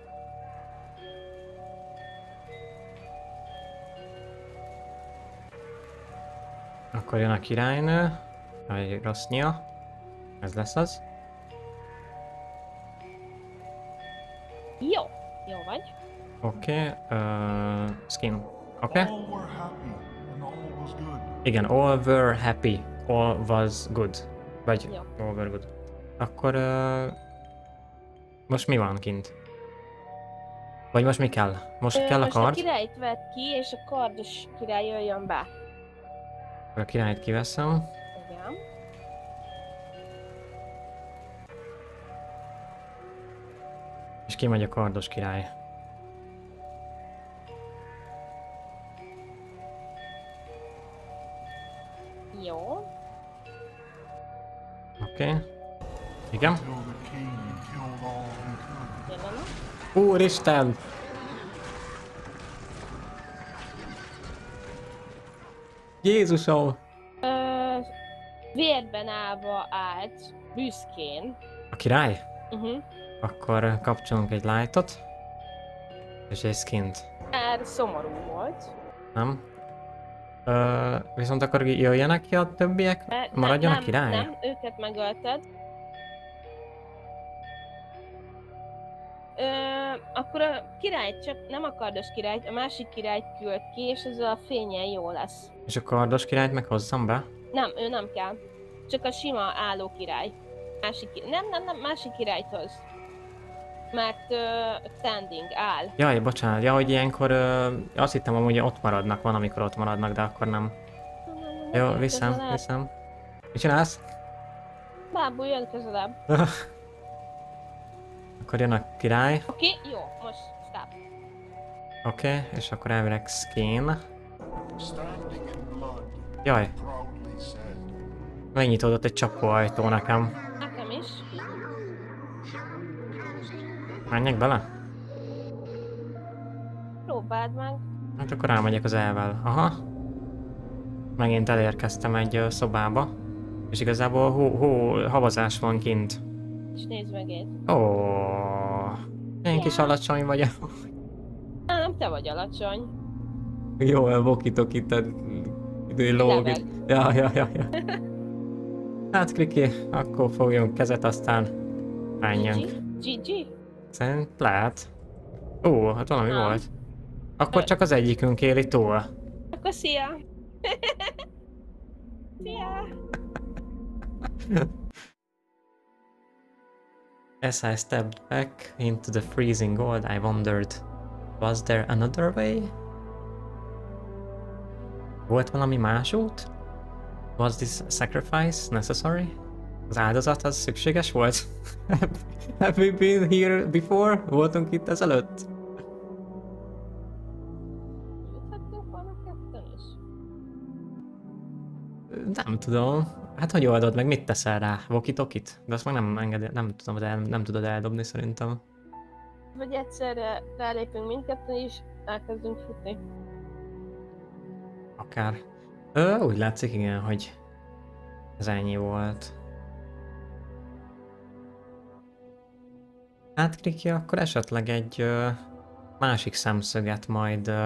Akkor jön a királynő. Vagy Rosznia. Ez lesz az. Jó, jó vagy. Oké, okay. uh, skin. Oké? Okay. All were happy and all was good. Igen, all were happy. All was good. Vagy Jó. all were good. Akkor uh, most mi van kint? Vagy most mi kell? Most Ö, kell a most a kard? királyt vett ki, és a kardos király jöjjön be. Akkor a királyt kiveszem. Igen. És kimegy a kardos király. Jó. Oké. Okay. Igen? Till the king killed all he could. Jelenek. Úristen! Jézusom! Ö, vérben állva állt, büszkén. A király? Uh-huh. Akkor kapcsolunk egy lightot. És egy skint. Már szomorú volt. Nem? Ö, viszont akkor jöjjenek ki a többiek? Mert Maradjon nem, a király? Nem, őket megölted. Ö, akkor a királyt, csak nem a kardos királyt, a másik királyt küld ki, és ez a fényen jó lesz. És a kardos királyt meg hozzam be? Nem, ő nem kell. Csak a sima álló király. Másik ki... Nem, nem, nem, másik királyt hoz. Mert uh, standing, áll. Jaj, bocsánat, ja, hogy ilyenkor ö, azt hittem amúgy ott maradnak, van amikor ott maradnak, de akkor nem. Jó, viszem, viszem. Mit csinálsz? Bábú, jön közelebb. Akkor jön a király. Oké, okay, jó, most stop. Oké, okay, és akkor elvileg skin. Standing in blood, Jaj, proudly said, megnyitódott egy csapóajtó nekem. Nekem is. Menjek bele? Próbáld meg. Hát akkor elmegyek az elvel. Aha. Megint elérkeztem egy ö, szobába. És igazából hó, hó, havazás van kint. És nézd meg itt. Ó, én kis alacsony vagyok. Á, nem te vagy alacsony. Jó, elvokítok itt a lóg. Leveg. Ja, ja, ja, ja. Hát Kriki, akkor fogjunk kezet, aztán menjünk. gé gé? Szerint lehet. Ó, hát valami Nem. volt. Akkor csak az egyikünk éli túl. Akkor szia! Szia! As I stepped back into the freezing cold, I wondered, was there another way? Volt valami más út? Was this sacrifice necessary? Az áldozat az szükséges volt? Have we been here before? Voltunk itt ezelőtt? Juthattunk volna kettőn is? Nem tudom. Hát hogy oldod meg, mit teszel rá? Walkie-talkie-t? De azt meg nem enged, nem tudom, de el, nem tudod eldobni szerintem. Vagy egyszerre rálépünk mindketten is, elkezdünk futni. Akár. Ö, úgy látszik, igen, hogy ez ennyi volt. Hát Kriki, akkor esetleg egy ö, másik szemszöget majd ö,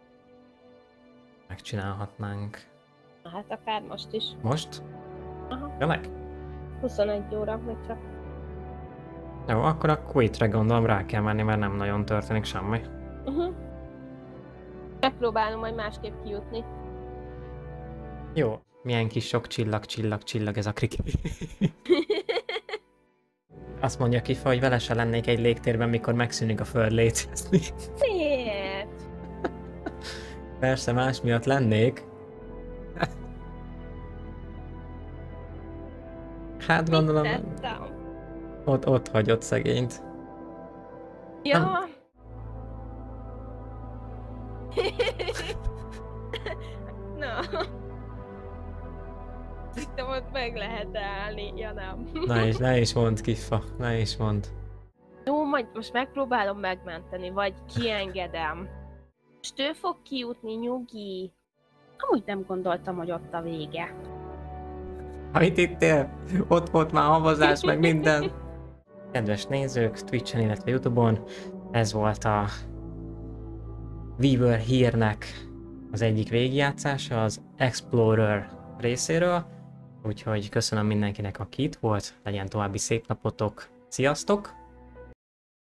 megcsinálhatnánk. Hát akár most is. Most? Aha. Tényleg? huszonegy óra, vagy csak. Jó, akkor a Quitre gondolom rá kell menni, mert nem nagyon történik semmi. Uh-huh. Megpróbálom majd másképp kijutni. Jó. Milyen kis sok csillag, csillag, csillag ez a Kriki. Azt mondja Kifa, hogy vele se lennék egy légtérben, mikor megszűnik a föld létezni. Miért? Persze más miatt lennék. Hát gondolom, Mit tettem? ott, ott hagyott szegényt. Ja. Nem. Na. Hittem, ott meg lehet állni. Ja, nem. Ne is, ne is mondd, Kifa, ne is mondd. Jó, majd most megpróbálom megmenteni, vagy kiengedem. Most ő fog kijutni, nyugi. Amúgy nem gondoltam, hogy ott a vége. Amit ittél, ott volt már havazás, meg minden. Kedves nézők, Twitchen, illetve Youtube-on, ez volt a We Were Here-nek az egyik végigjátszása, az Explorer részéről. Úgyhogy köszönöm mindenkinek, aki itt volt, legyen további szép napotok, sziasztok!